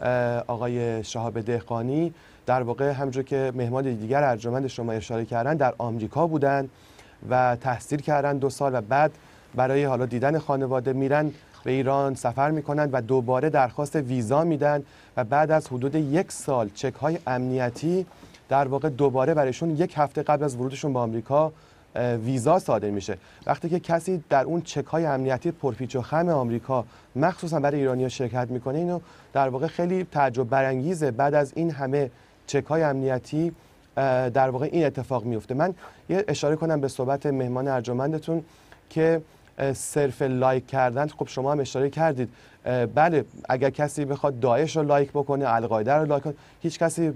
آقای شهاب دهقانی در واقع همونجور که مهمان دیگر ارجمند شما اشاره کردن در آمریکا بودن و تحصیل کردن دو سال و بعد برای حالا دیدن خانواده میرن به ایران، سفر میکنن و دوباره درخواست ویزا میدن و بعد از حدود یک سال چک های امنیتی در واقع دوباره برایشون یک هفته قبل از ورودشون به آمریکا ویزا صادر میشه. وقتی که کسی در اون چک های امنیتی پرپیچ و خم آمریکا مخصوصا برای ایرانی‌ها شرکت میکنه، اینو در واقع خیلی تعجب برانگیزه. بعد از این همه چک های امنیتی در واقع این اتفاق میفته. من یه اشاره کنم به صحبت مهمان ارجمندتون که صرف لایک کردن، خب شما هم اشاره کردید، بله اگر کسی بخواد داعش رو لایک بکنه، القاعده رو لایک کنه، هیچ کسی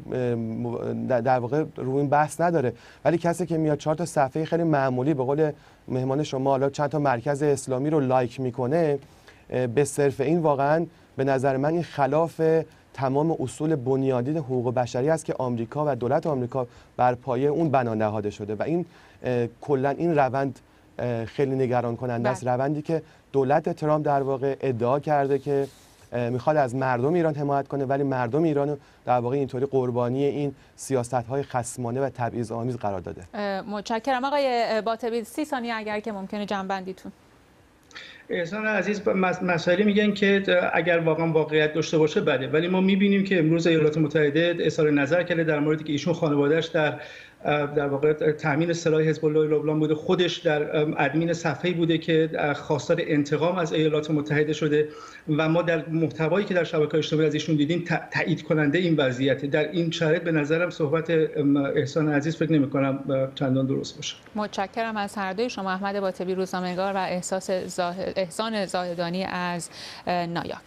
در واقع روی این بحث نداره. ولی کسی که میاد چهار تا صفحه خیلی معمولی به قول مهمان شما حالا چند تا مرکز اسلامی رو لایک میکنه، به صرف این واقعا به نظر من این خلاف تمام اصول بنیادین حقوق بشری است که آمریکا و دولت آمریکا بر پایه اون بنا نهاده شده. و این کلا این روند خیلی نگران کننده است، روندی که دولت ترامپ در واقع ادعا کرده که میخواد از مردم ایران حمایت کنه، ولی مردم ایران رو در واقع اینطوری قربانی این سیاست‌های خصمانه و تبعیض‌آمیز قرار داده. متشکرم آقای باطبی، سی ثانیه اگر که ممکنه جنبندیتون. احسان عزیز، مسائلی میگن که اگر واقعا واقعیت داشته باشه بله، ولی ما میبینیم که امروز ایالات متحده اظهار نظر کرده در موردی که ایشون خانواده‌اش در در واقع تامین سلاح حزب الله لبنان بوده، خودش در ادمین صفحه‌ای بوده که خواستار انتقام از ایالات متحده شده و ما در محتوایی که در شبکه‌های اجتماعی از ایشون دیدیم تایید کننده این وضعیت. در این شرایط به نظرم صحبت احسان عزیز فکر نمی‌کنم چندان درست باشه. متشکرم از هر دوی شما، احمد باطبی روزنامه‌نگار و احساس زاهد... احسان زاهدانی از نایاک.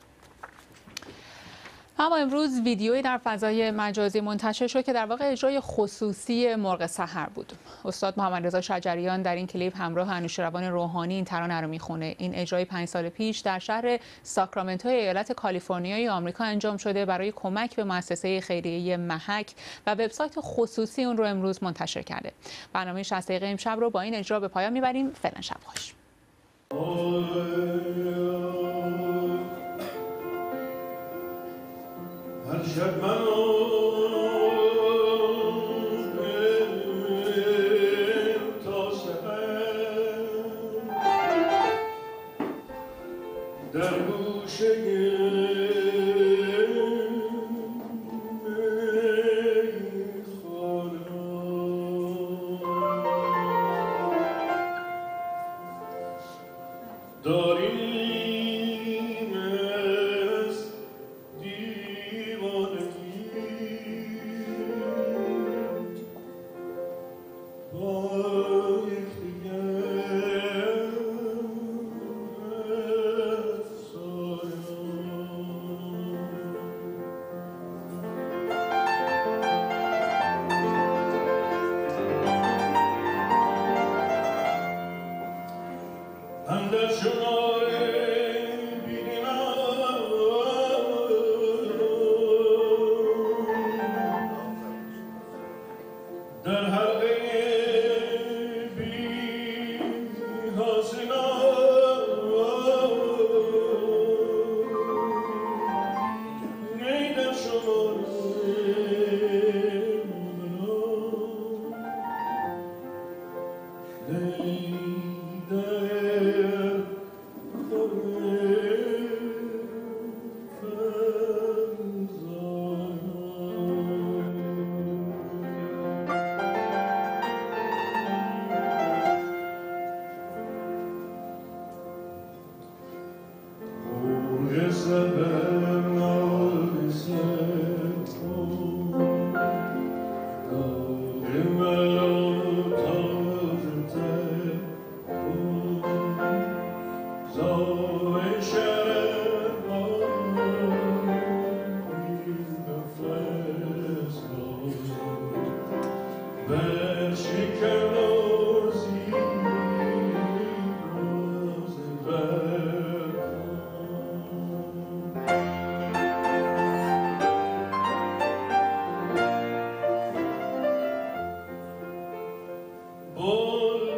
اما امروز ویدیویی در فضای مجازی منتشر شد که در واقع اجرای خصوصی مرغ سحر بود. استاد محمد رضا شجریان در این کلیپ همراه انوشیروان روحانی این ترانه رو میخونه. این اجرای پنج سال پیش در شهر ساکرامنتو ایالت کالیفرنیای آمریکا انجام شده برای کمک به مؤسسه خیریه محک و وبسایت خصوصی اون رو امروز منتشر کرده. برنامه شصت دقیقه امشب رو با این اجرا به پایان میبریم. فعلا شب خوش. هر شب من تا سحر در گوشه Oh